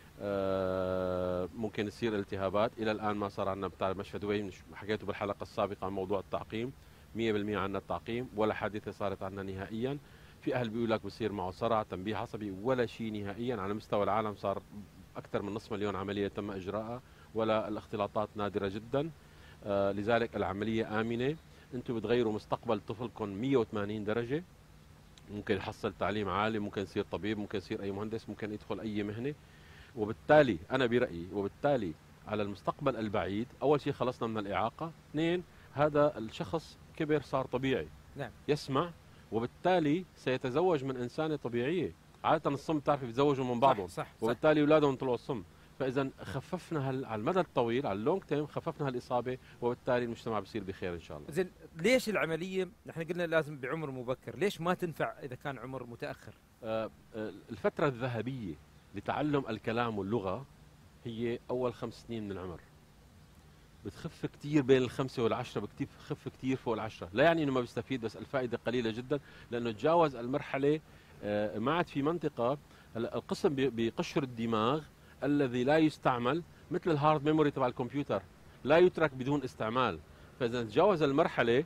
ممكن تصير التهابات. إلى الآن ما صار عندنا بتاع مشفى دبي، حكيته بالحلقة السابقة عن موضوع التعقيم، 100% عندنا التعقيم، ولا حادثة صارت عندنا نهائيا. في أهل بيقول لك بصير معه صرع، تنبيه عصبي، ولا شيء نهائيا. على مستوى العالم صار أكثر من نصف مليون عملية تم إجراءها، ولا الاختلاطات نادرة جدا. لذلك العملية آمنة. أنتم بتغيروا مستقبل طفلكم 180 درجة. ممكن يحصل تعليم عالي، ممكن يصير طبيب، ممكن يصير أي مهندس، ممكن يدخل أي مهنة. وبالتالي أنا برأيي، وبالتالي على المستقبل البعيد، أول شيء خلصنا من الإعاقة، اثنين هذا الشخص كبر صار طبيعي. نعم. يسمع، وبالتالي سيتزوج من إنسانة طبيعية. عادة الصم تعرف يتزوجوا من بعضهم، صح. وبالتالي أولادهم طلعوا الصم. فإذا خففنا على المدى الطويل، على اللونج تيم، خففنا هالإصابة، وبالتالي المجتمع بصير بخير إن شاء الله. زين، ليش العمليه نحن قلنا لازم بعمر مبكر، ليش ما تنفع اذا كان عمر متاخر؟ الفترة الذهبية لتعلم الكلام واللغة هي أول 5 سنين من العمر. بتخف كتير بين الخمسة والعشرة، بتخف كتير فوق العشرة. لا يعني إنه ما بيستفيد، بس الفائدة قليلة جدا، لأنه تجاوز المرحلة. ما عاد في منطقة. القسم بقشر الدماغ الذي لا يستعمل، مثل الهارد ميموري تبع الكمبيوتر، لا يترك بدون استعمال. فإذا تجاوز المرحلة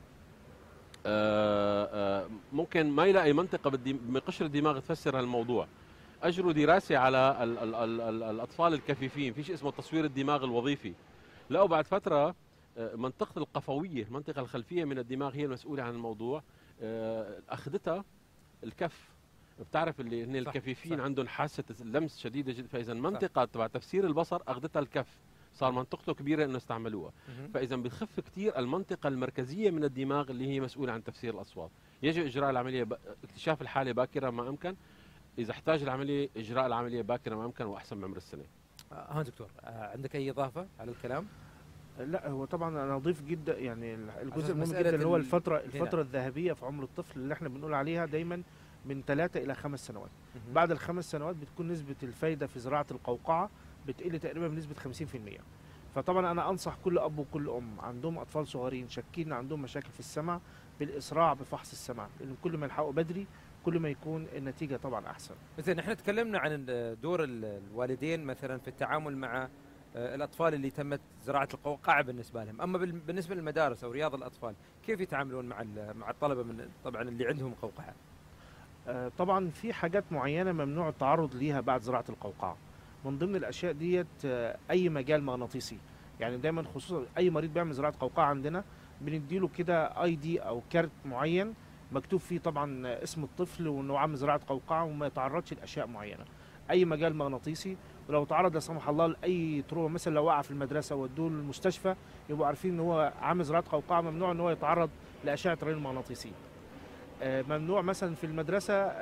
ممكن ما يلاقي منطقة بقشر الدماغ تفسر هالموضوع. أجروا دراسة على الأطفال الكفيفين، في شيء اسمه تصوير الدماغ الوظيفي. لقوا بعد فترة منطقة القفوية، المنطقة الخلفية من الدماغ، هي المسؤولة عن الموضوع. أخذتها الكف. بتعرف اللي هن الكفيفين صح. عندهم حاسة اللمس شديدة جدا. فإذا المنطقة تبع تفسير البصر أخذتها الكف، صار منطقته كبيرة إنه استعملوها. فإذا بتخف كثير المنطقة المركزية من الدماغ اللي هي مسؤولة عن تفسير الأصوات. يجب إجراء العملية اكتشاف الحالة باكرا ما أمكن. إذا احتاج العملية، إجراء العملية باكرا ما أمكن، وأحسن من عمر السنة. ها دكتور، عندك أي إضافة على الكلام؟ لا، هو طبعا انا اضيف جدا، يعني الجزء المهم جدا اللي هو الفتره الذهبيه في عمر الطفل اللي احنا بنقول عليها دايما من 3 إلى 5 سنوات. بعد الخمس سنوات بتكون نسبه الفايده في زراعه القوقعه بتقل تقريبا بنسبه 50%. فطبعا انا انصح كل اب وكل ام عندهم اطفال صغيرين شاكين عندهم مشاكل في السمع بالاسراع بفحص السمع، لان كل ما يلحقوا بدري كل ما يكون النتيجه طبعا احسن. زين، احنا تكلمنا عن دور الوالدين مثلا في التعامل مع الأطفال اللي تمت زراعة القوقعة بالنسبة لهم، أما بالنسبة للمدارس أو رياض الأطفال كيف يتعاملون مع الطلبة من طبعا اللي عندهم قوقعة؟ طبعا في حاجات معينة ممنوع التعرض ليها بعد زراعة القوقعة. من ضمن الأشياء ديت أي مجال مغناطيسي، يعني دايما خصوصا أي مريض بيعمل زراعة قوقعة عندنا بنديله كده ID أو كارت معين مكتوب فيه طبعا اسم الطفل وإنه عامل زراعة قوقعة وما يتعرضش لأشياء معينة. أي مجال مغناطيسي، ولو تعرض لا سمح الله لاي تروما، مثلا لو وقع في المدرسه ودوه المستشفى، يبقوا عارفين ان هو عامل زراعه قوقعه، ممنوع ان هو يتعرض لاشعه رنين المغناطيسيه. ممنوع مثلا في المدرسه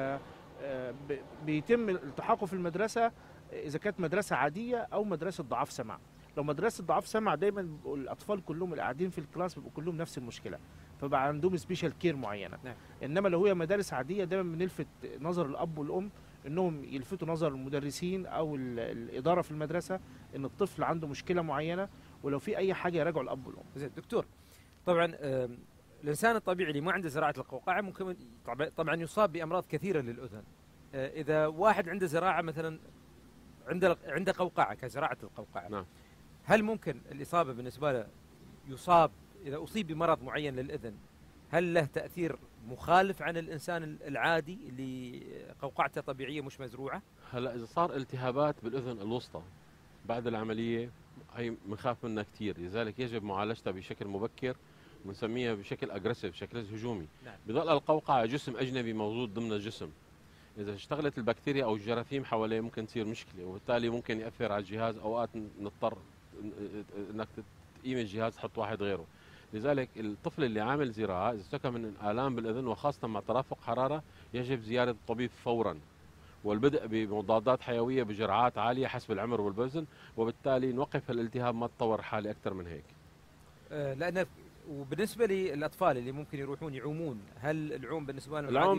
بيتم التحاقه في المدرسه اذا كانت مدرسه عاديه او مدرسه ضعاف سمع. لو مدرسه ضعاف سمع دايما الاطفال كلهم اللي قاعدين في الكلاس بيبقوا كلهم نفس المشكله، فبقى عندهم سبيشال كير معينه. نعم. انما لو هي مدارس عاديه دايما بنلفت نظر الاب والام انهم يلفتوا نظر المدرسين او الاداره في المدرسه ان الطفل عنده مشكله معينه، ولو في اي حاجه يراجعوا الاب والام. زين دكتور، طبعا الانسان الطبيعي اللي ما عنده زراعه القوقعه ممكن طبعا يصاب بامراض كثيره للاذن. اذا واحد عنده زراعه مثلا عنده قوقعه كزراعه القوقعه، نعم، هل ممكن الاصابه بالنسبه له يصاب اذا اصيب بمرض معين للاذن، هل له تاثير مخالف عن الانسان العادي اللي قوقعته طبيعيه مش مزروعه؟ هلا اذا صار التهابات بالاذن الوسطى بعد العمليه، هي بنخاف منها كثير، لذلك يجب معالجتها بشكل مبكر، بنسميها بشكل اجريسيف، بشكل هجومي. نعم. بضل القوقعه جسم اجنبي موجود ضمن الجسم، اذا اشتغلت البكتيريا او الجراثيم حواليه ممكن تصير مشكله، وبالتالي ممكن ياثر على الجهاز. اوقات نضطر انك تقيم الجهاز تحط واحد غيره. لذلك الطفل اللي عامل زراعه اذا اشتكى من الام بالاذن وخاصه مع ترافق حراره يجب زياره الطبيب فورا، والبدء بمضادات حيويه بجرعات عاليه حسب العمر والوزن، وبالتالي نوقف الالتهاب ما تطور حالة اكثر من هيك. لان وبالنسبه للاطفال اللي ممكن يروحون يعومون، هل العوم بالنسبه لهم العوم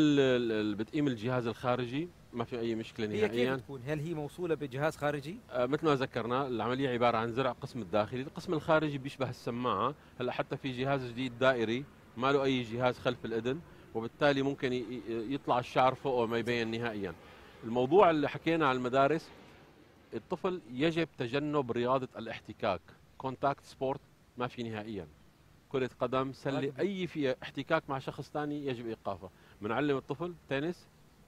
بتقيم الجهاز الخارجي، ما في اي مشكله هي نهائيا. كيف تكون؟ هل هي موصوله بجهاز خارجي؟ مثل ما ذكرنا العمليه عباره عن زرع القسم الداخلي، القسم الخارجي بيشبه السماعه، هلا حتى في جهاز جديد دائري ما له اي جهاز خلف الاذن، وبالتالي ممكن يطلع الشعر فوق وما يبين نهائيا. الموضوع اللي حكينا على المدارس، الطفل يجب تجنب رياضه الاحتكاك، كونتاكت سبورت ما في نهائيا، كرة قدم، سلة، أي في احتكاك مع شخص ثاني يجب إيقافه. بنعلم الطفل تنس،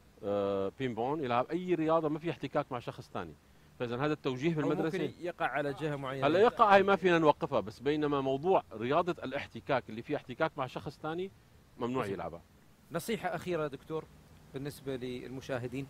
بين بون، يلعب أي رياضة ما في احتكاك مع شخص ثاني. فإذا هذا التوجيه في المدرسة ممكن يقع على جهة معينة. هلا يقع، هي ما فينا نوقفها، بس بينما موضوع رياضة الاحتكاك اللي فيه احتكاك مع شخص ثاني ممنوع يلعبها. نصيحة أخيرة دكتور بالنسبة للمشاهدين،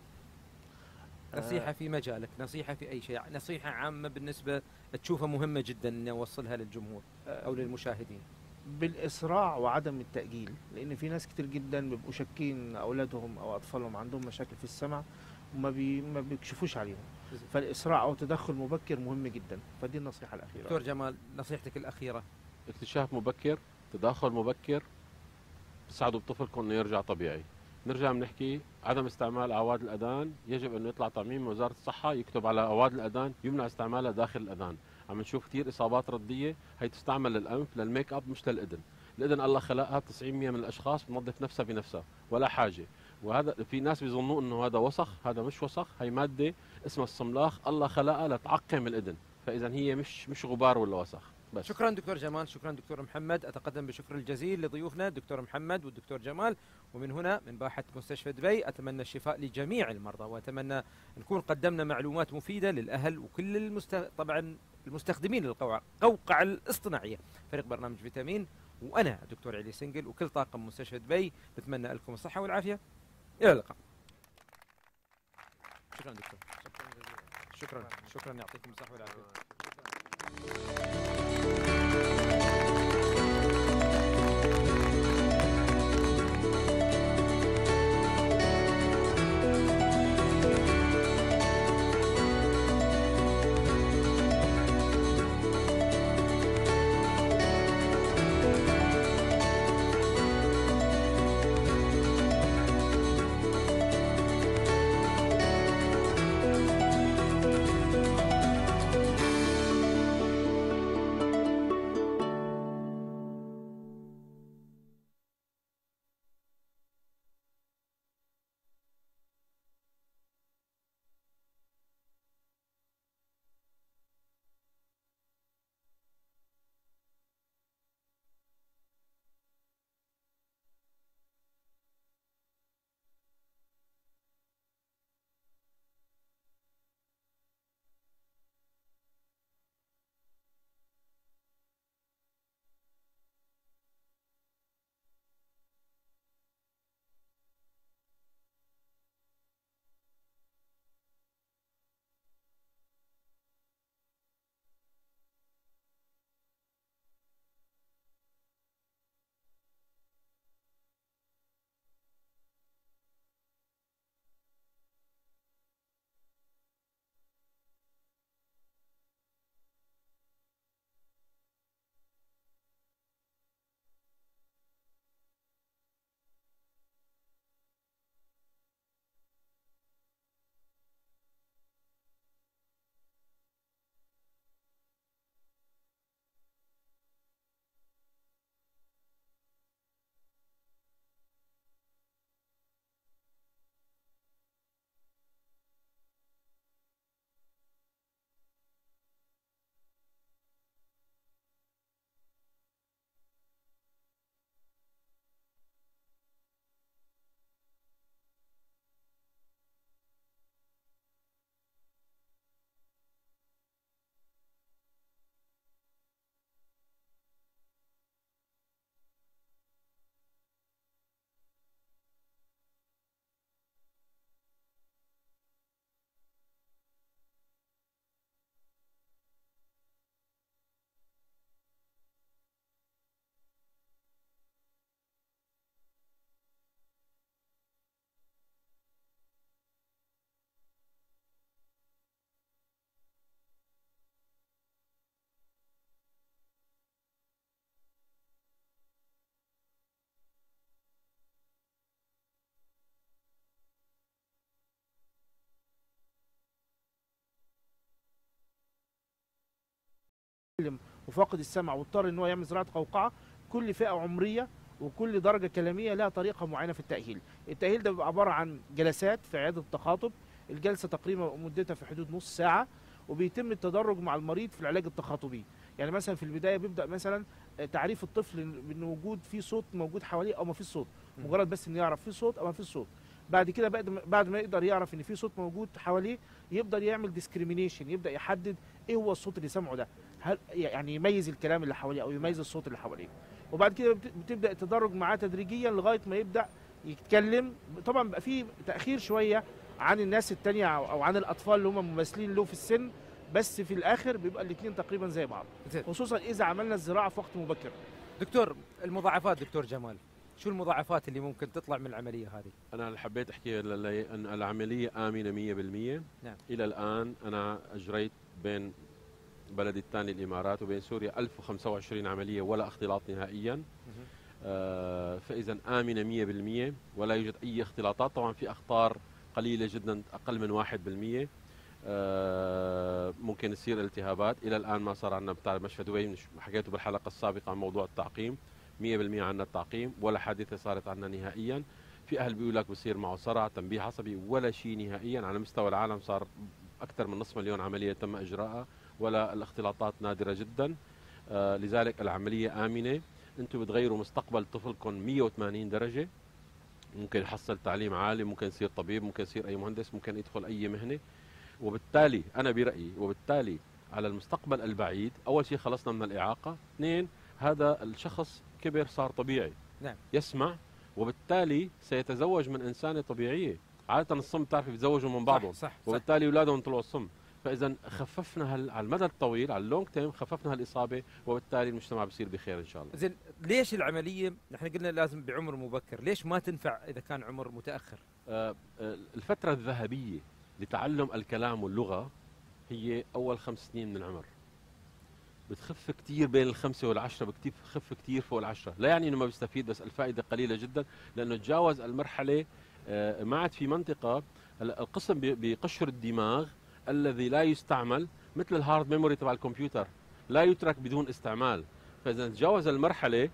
نصيحة في مجالك، نصيحة في أي شيء، نصيحة عامة بالنسبة تشوفها مهمة جدا أن أوصلها للجمهور أو للمشاهدين. بالإسراع وعدم التأجيل، لأن في ناس كتير جدا بيبقوا شاكين أولادهم أو أطفالهم عندهم مشاكل في السمع وما ما بيكشفوش عليهم، فالإسراع أو تدخل مبكر مهم جدا، فدي النصيحة الأخيرة. دكتور جمال، نصيحتك الأخيرة. اكتشاف مبكر، تدخل مبكر، بتساعدوا الطفل انه يرجع طبيعي. نرجع بنحكي عدم استعمال اعواد الاذان، يجب انه يطلع تعميم من وزاره الصحه يكتب على اعواد الاذان يمنع استعمالها داخل الاذان. عم نشوف كثير اصابات رديه، هي تستعمل للانف للميك اب مش للاذن. الاذن الله خلقها 90% من الاشخاص بتنظف نفسها بنفسها ولا حاجه، وهذا في ناس بيظنوا انه هذا وسخ، هذا مش وسخ، هي ماده اسمها الصملاخ الله خلقها لتعقم الاذن، فاذا هي مش غبار ولا وسخ. بس. شكرا دكتور جمال، شكرا دكتور محمد. أتقدم بالشكر الجزيل لضيوفنا الدكتور محمد والدكتور جمال، ومن هنا من باحة مستشفى دبي أتمنى الشفاء لجميع المرضى، وأتمنى نكون قدمنا معلومات مفيدة للأهل وكل طبعا المستخدمين للقوقعة الاصطناعية. فريق برنامج فيتامين وأنا دكتور علي سنجل وكل طاقم مستشفى دبي نتمنى لكم الصحة والعافية. إلى اللقاء. شكرا دكتور. شكرا يعطيكم الصحة والعافية. وفاقد السمع واضطر ان هو يعمل زراعه قوقعه، كل فئه عمريه وكل درجه كلاميه لها طريقه معينه في التاهيل. التاهيل ده بيبقى عباره عن جلسات في عياده التخاطب، الجلسه تقريبا مدتها في حدود نص ساعه، وبيتم التدرج مع المريض في العلاج التخاطبي. يعني مثلا في البدايه بيبدا مثلا تعريف الطفل بان وجود في صوت موجود حواليه او ما فيش صوت، مجرد بس انه يعرف في صوت او ما فيش صوت. بعد كده بعد ما يقدر يعرف ان في صوت موجود حواليه، يقدر يعمل ديسكريمينيشن، يبدا يحدد ايه هو الصوت اللي سمعه ده، هل يعني يميز الكلام اللي حواليه او يميز الصوت اللي حواليه. وبعد كده بتبدا التدرج معاه تدريجيا لغايه ما يبدا يتكلم. طبعا بيبقى في تاخير شويه عن الناس التانية او عن الاطفال اللي هم مماثلين له في السن، بس في الاخر بيبقى الاثنين تقريبا زي بعض، خصوصا اذا عملنا الزراعه في وقت مبكر. دكتور، المضاعفات دكتور جمال، شو المضاعفات اللي ممكن تطلع من العمليه هذه؟ انا اللي حبيت احكي ان العمليه امنه 100%. نعم. الى الان انا اجريت بين بلدي الثاني الامارات وبين سوريا 1025 عمليه ولا اختلاط نهائيا. فاذا امنه 100% ولا يوجد اي اختلاطات. طبعا في اخطار قليله جدا، اقل من 1%. ممكن يصير التهابات. الى الان ما صار عندنا بتاع مشفى دبي، حكيته بالحلقه السابقه عن موضوع التعقيم، 100% عندنا التعقيم، ولا حادثه صارت عندنا نهائيا. في اهل بيقول لك بصير معه صرع، تنبيه عصبي، ولا شيء نهائيا. على مستوى العالم صار اكثر من نصف مليون عمليه تم اجراءها، ولا الاختلاطات نادره جدا. لذلك العمليه امنه. انتم بتغيروا مستقبل طفلكم 180 درجه. ممكن يحصل تعليم عالي، ممكن يصير طبيب، ممكن يصير اي مهندس، ممكن يدخل اي مهنه. وبالتالي انا برايي، وبالتالي على المستقبل البعيد، اول شيء خلصنا من الاعاقه، اثنين هذا الشخص كبر صار طبيعي. نعم. يسمع، وبالتالي سيتزوج من انسانه طبيعيه. عاده الصم بتعرف يتزوجوا من بعضهم، صح. وبالتالي اولادهم طلعوا صم. فاذا خففنا على المدى الطويل، على اللونج تيم، خففنا هالاصابه، وبالتالي المجتمع بيصير بخير ان شاء الله. زين، ليش العمليه نحن قلنا لازم بعمر مبكر، ليش ما تنفع اذا كان عمر متاخر؟ الفتره الذهبيه لتعلم الكلام واللغه هي اول 5 سنين من العمر. بتخف كثير بين الخمسة والعشرة، بتخف كثير فوق العشرة. لا يعني انه ما بيستفيد، بس الفائده قليله جدا، لانه تجاوز المرحله. ما عاد في منطقه. القسم بقشر الدماغ الذي لا يستعمل، مثل الهارد ميموري تبع الكمبيوتر، لا يترك بدون استعمال. فاذا تجاوز المرحله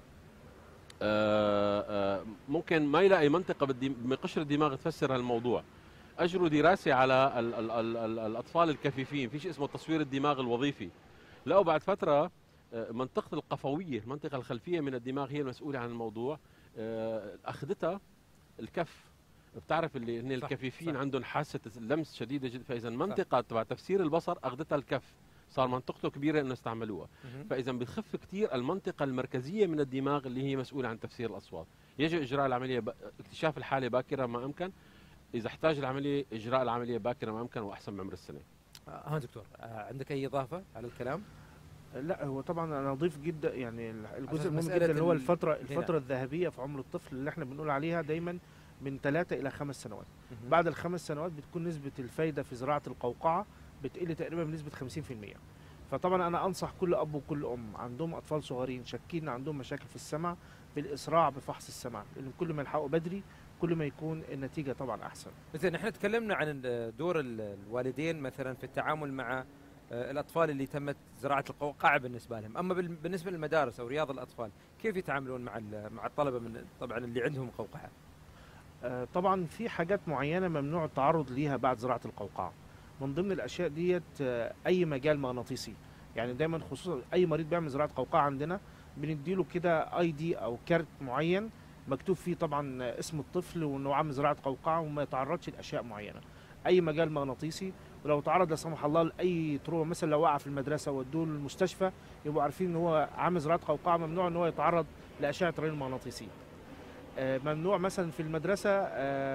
ممكن ما يلاقي منطقه بقشر الدماغ تفسر هالموضوع. اجروا دراسه على الاطفال الكفيفين، في شيء اسمه تصوير الدماغ الوظيفي. لقوا بعد فتره منطقه القفويه، المنطقه الخلفيه من الدماغ هي المسؤوله عن الموضوع، اخذتها الكف. بتعرف اللي هن الكفيفين عندهم حاسه اللمس شديده جدا، فاذا المنطقه تبع تفسير البصر اخذتها الكف، صار منطقته كبيره انه استعملوها. فاذا بتخف كثير المنطقه المركزيه من الدماغ اللي هي مسؤوله عن تفسير الاصوات. يجب اجراء العمليه اكتشاف الحاله باكرا ما امكن. اذا احتاج العمليه، اجراء العمليه باكرا ما امكن، واحسن من عمر السنه. ها دكتور، عندك اي اضافه على الكلام؟ لا، هو طبعا انا اضيف جدا، يعني الجزء المهم جدا اللي هو الفتره الذهبيه في عمر الطفل اللي احنا بنقول عليها دايما من 3 إلى 5 سنوات. بعد ال5 سنوات بتكون نسبه الفايده في زراعه القوقعه بتقل تقريبا بنسبه 50%. فطبعا انا انصح كل اب وكل ام عندهم اطفال صغيرين شاكين عندهم مشاكل في السمع بالاسراع بفحص السمع، لان كل ما يلحقوا بدري كل ما يكون النتيجه طبعا احسن. زين، احنا تكلمنا عن دور الوالدين مثلا في التعامل مع الاطفال اللي تمت زراعه القوقعه بالنسبه لهم، اما بالنسبه للمدارس او رياض الاطفال كيف يتعاملون مع الطلبه من طبعا اللي عندهم قوقعه؟ طبعا في حاجات معينه ممنوع التعرض ليها بعد زراعه القوقعه. من ضمن الاشياء ديت اي مجال مغناطيسي، يعني دايما خصوصا اي مريض بيعمل زراعه قوقعه عندنا بنديله كده ID او كارت معين مكتوب فيه طبعا اسم الطفل وانه عامل زراعه قوقعه وما يتعرضش لاشياء معينه. اي مجال مغناطيسي، ولو تعرض لا سمح الله لاي تروما، مثلا لو وقع في المدرسه ودوه المستشفى، يبقوا عارفين ان هو عامل زراعه قوقعه، ممنوع ان هو يتعرض لاشعه رنين مغناطيسيه. ممنوع مثلا في المدرسه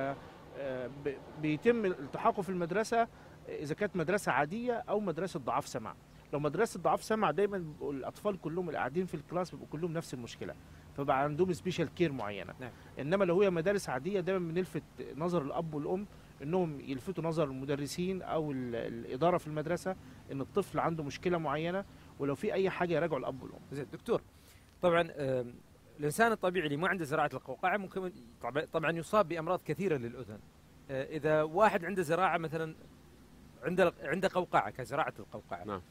بيتم التحاقه في المدرسه اذا كانت مدرسه عاديه او مدرسه ضعاف سمع. لو مدرسه ضعاف سمع دايما بيبقوا الاطفال كلهم اللي قاعدين في الكلاس بيبقوا كلهم نفس المشكله، فبقى عندهم سبيشال كير معينه. نعم. انما لو هي مدارس عاديه دايما بنلفت نظر الاب والام انهم يلفتوا نظر المدرسين او الاداره في المدرسه ان الطفل عنده مشكله معينه، ولو في اي حاجه يراجعوا الاب والام. زين دكتور، طبعا الانسان الطبيعي اللي ما عنده زراعه القوقعه ممكن طبعا يصاب بامراض كثيره للاذن. اذا واحد عنده زراعه مثلا عنده قوقعه كزراعه القوقعه، نعم،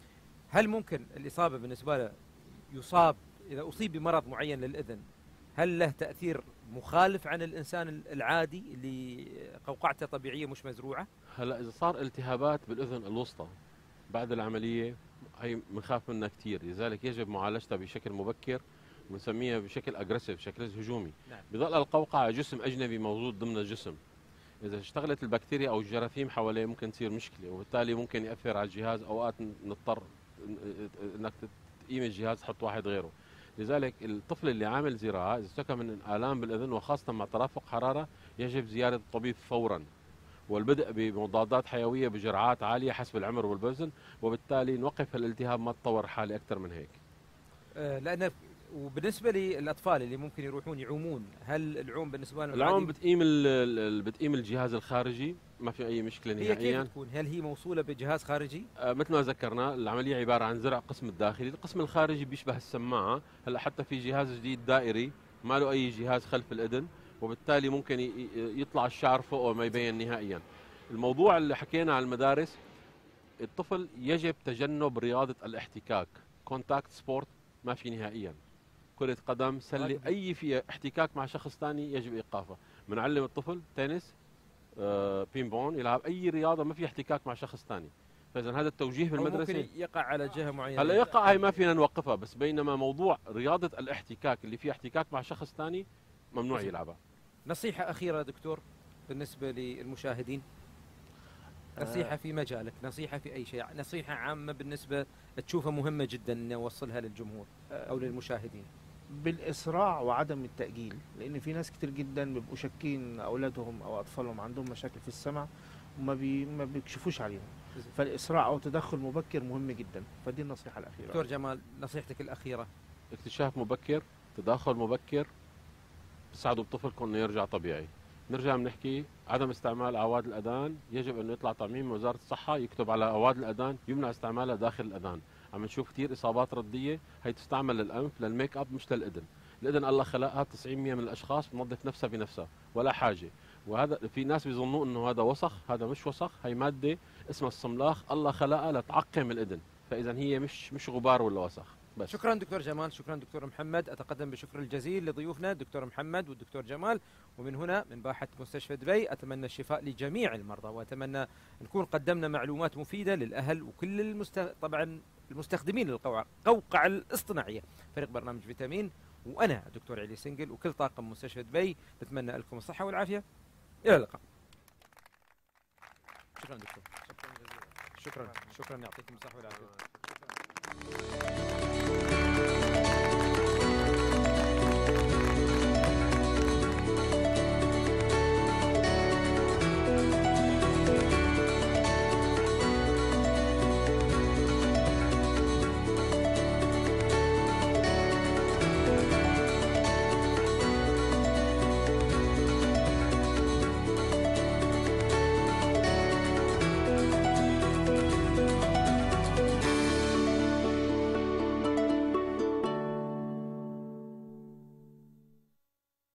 هل ممكن الإصابة بالنسبة له يصاب إذا أصيب بمرض معين للأذن، هل له تأثير مخالف عن الإنسان العادي اللي قوقعته طبيعية مش مزروعة؟ هلا اذا صار التهابات بالاذن الوسطى بعد العمليه هي بنخاف منها كثير، لذلك يجب معالجتها بشكل مبكر، بنسميها بشكل اجريسيف، بشكل هجومي. نعم. بضل القوقعه جسم اجنبي موجود ضمن الجسم، اذا اشتغلت البكتيريا او الجراثيم حواليه ممكن تصير مشكله، وبالتالي ممكن ياثر على الجهاز، اوقات نضطر انك تقيم الجهاز تحط واحد غيره. لذلك الطفل اللي عامل زراعه اذا اشتكى من الام بالاذن وخاصه مع ترافق حراره يجب زياره الطبيب فورا، والبدء بمضادات حيويه بجرعات عاليه حسب العمر والوزن، وبالتالي نوقف الالتهاب ما تطور حالي اكثر من هيك. لأن وبالنسبة للأطفال اللي ممكن يروحون يعومون، هل العوم بالنسبة لهم العوم بتقيم الجهاز الخارجي، ما في اي مشكله هي كيف نهائيا. تكون؟ هل هي موصولة بجهاز خارجي؟ مثل ما ذكرنا العمليه عباره عن زرع القسم الداخلي، القسم الخارجي بيشبه السماعه، هلا حتى في جهاز جديد دائري ما له اي جهاز خلف الاذن، وبالتالي ممكن يطلع الشعر فوق وما يبين نهائيا. الموضوع اللي حكينا عن المدارس، الطفل يجب تجنب رياضه الاحتكاك، كونتاكت سبورت ما في نهائيا، كرة قدم، سلة، أي في احتكاك مع شخص ثاني يجب إيقافه. بنعلم الطفل تنس، بين بون، يلعب أي رياضة ما في احتكاك مع شخص ثاني. فإذا هذا التوجيه في المدرسة ممكن يقع على جهة معينة. هلا يقع، هي ما فينا نوقفها، بس بينما موضوع رياضة الاحتكاك اللي فيه احتكاك مع شخص ثاني ممنوع يلعبها. نصيحة أخيرة دكتور بالنسبة للمشاهدين، نصيحة في مجالك، نصيحة في أي شيء، نصيحة عامة بالنسبة تشوفها مهمة جدا أن نوصلها للجمهور أو للمشاهدين. بالإسراع وعدم التأجيل، لأن في ناس كتير جدا بيبقوا شاكين أولادهم أو أطفالهم عندهم مشاكل في السمع ما بيكشفوش عليهم، فالإسراع أو تدخل مبكر مهم جدا، فدي النصيحة الأخيرة. دكتور جمال نصيحتك الأخيرة. اكتشاف مبكر، تدخل مبكر، تساعدوا بطفلكم انه يرجع طبيعي. نرجع بنحكي عدم استعمال اعواد الاذان، يجب انه يطلع تعميم من وزاره الصحه يكتب على اعواد الاذان يمنع استعمالها داخل الاذان. عم نشوف كثير اصابات رديه، هي تستعمل للانف للميك اب مش للاذن. الاذن الله خلقها 90% من الاشخاص بتنظف نفسها بنفسها ولا حاجه، وهذا في ناس بيظنوا انه هذا وسخ، هذا مش وسخ، هي ماده اسمها الصملاخ الله خلقها لتعقم الاذن، فاذا هي مش غبار ولا وسخ. بس. شكرا دكتور جمال، شكرا دكتور محمد، أتقدم بالشكر الجزيل لضيوفنا الدكتور محمد والدكتور جمال، ومن هنا من باحة مستشفى دبي أتمنى الشفاء لجميع المرضى، وأتمنى نكون قدمنا معلومات مفيدة للأهل وكل طبعا المستخدمين للقوقعة الاصطناعية. فريق برنامج فيتامين وأنا الدكتور علي سنجل وكل طاقم مستشفى دبي نتمنى لكم الصحة والعافية. إلى اللقاء. شكرا دكتور. شكرا يعطيكم الصحة والعافية.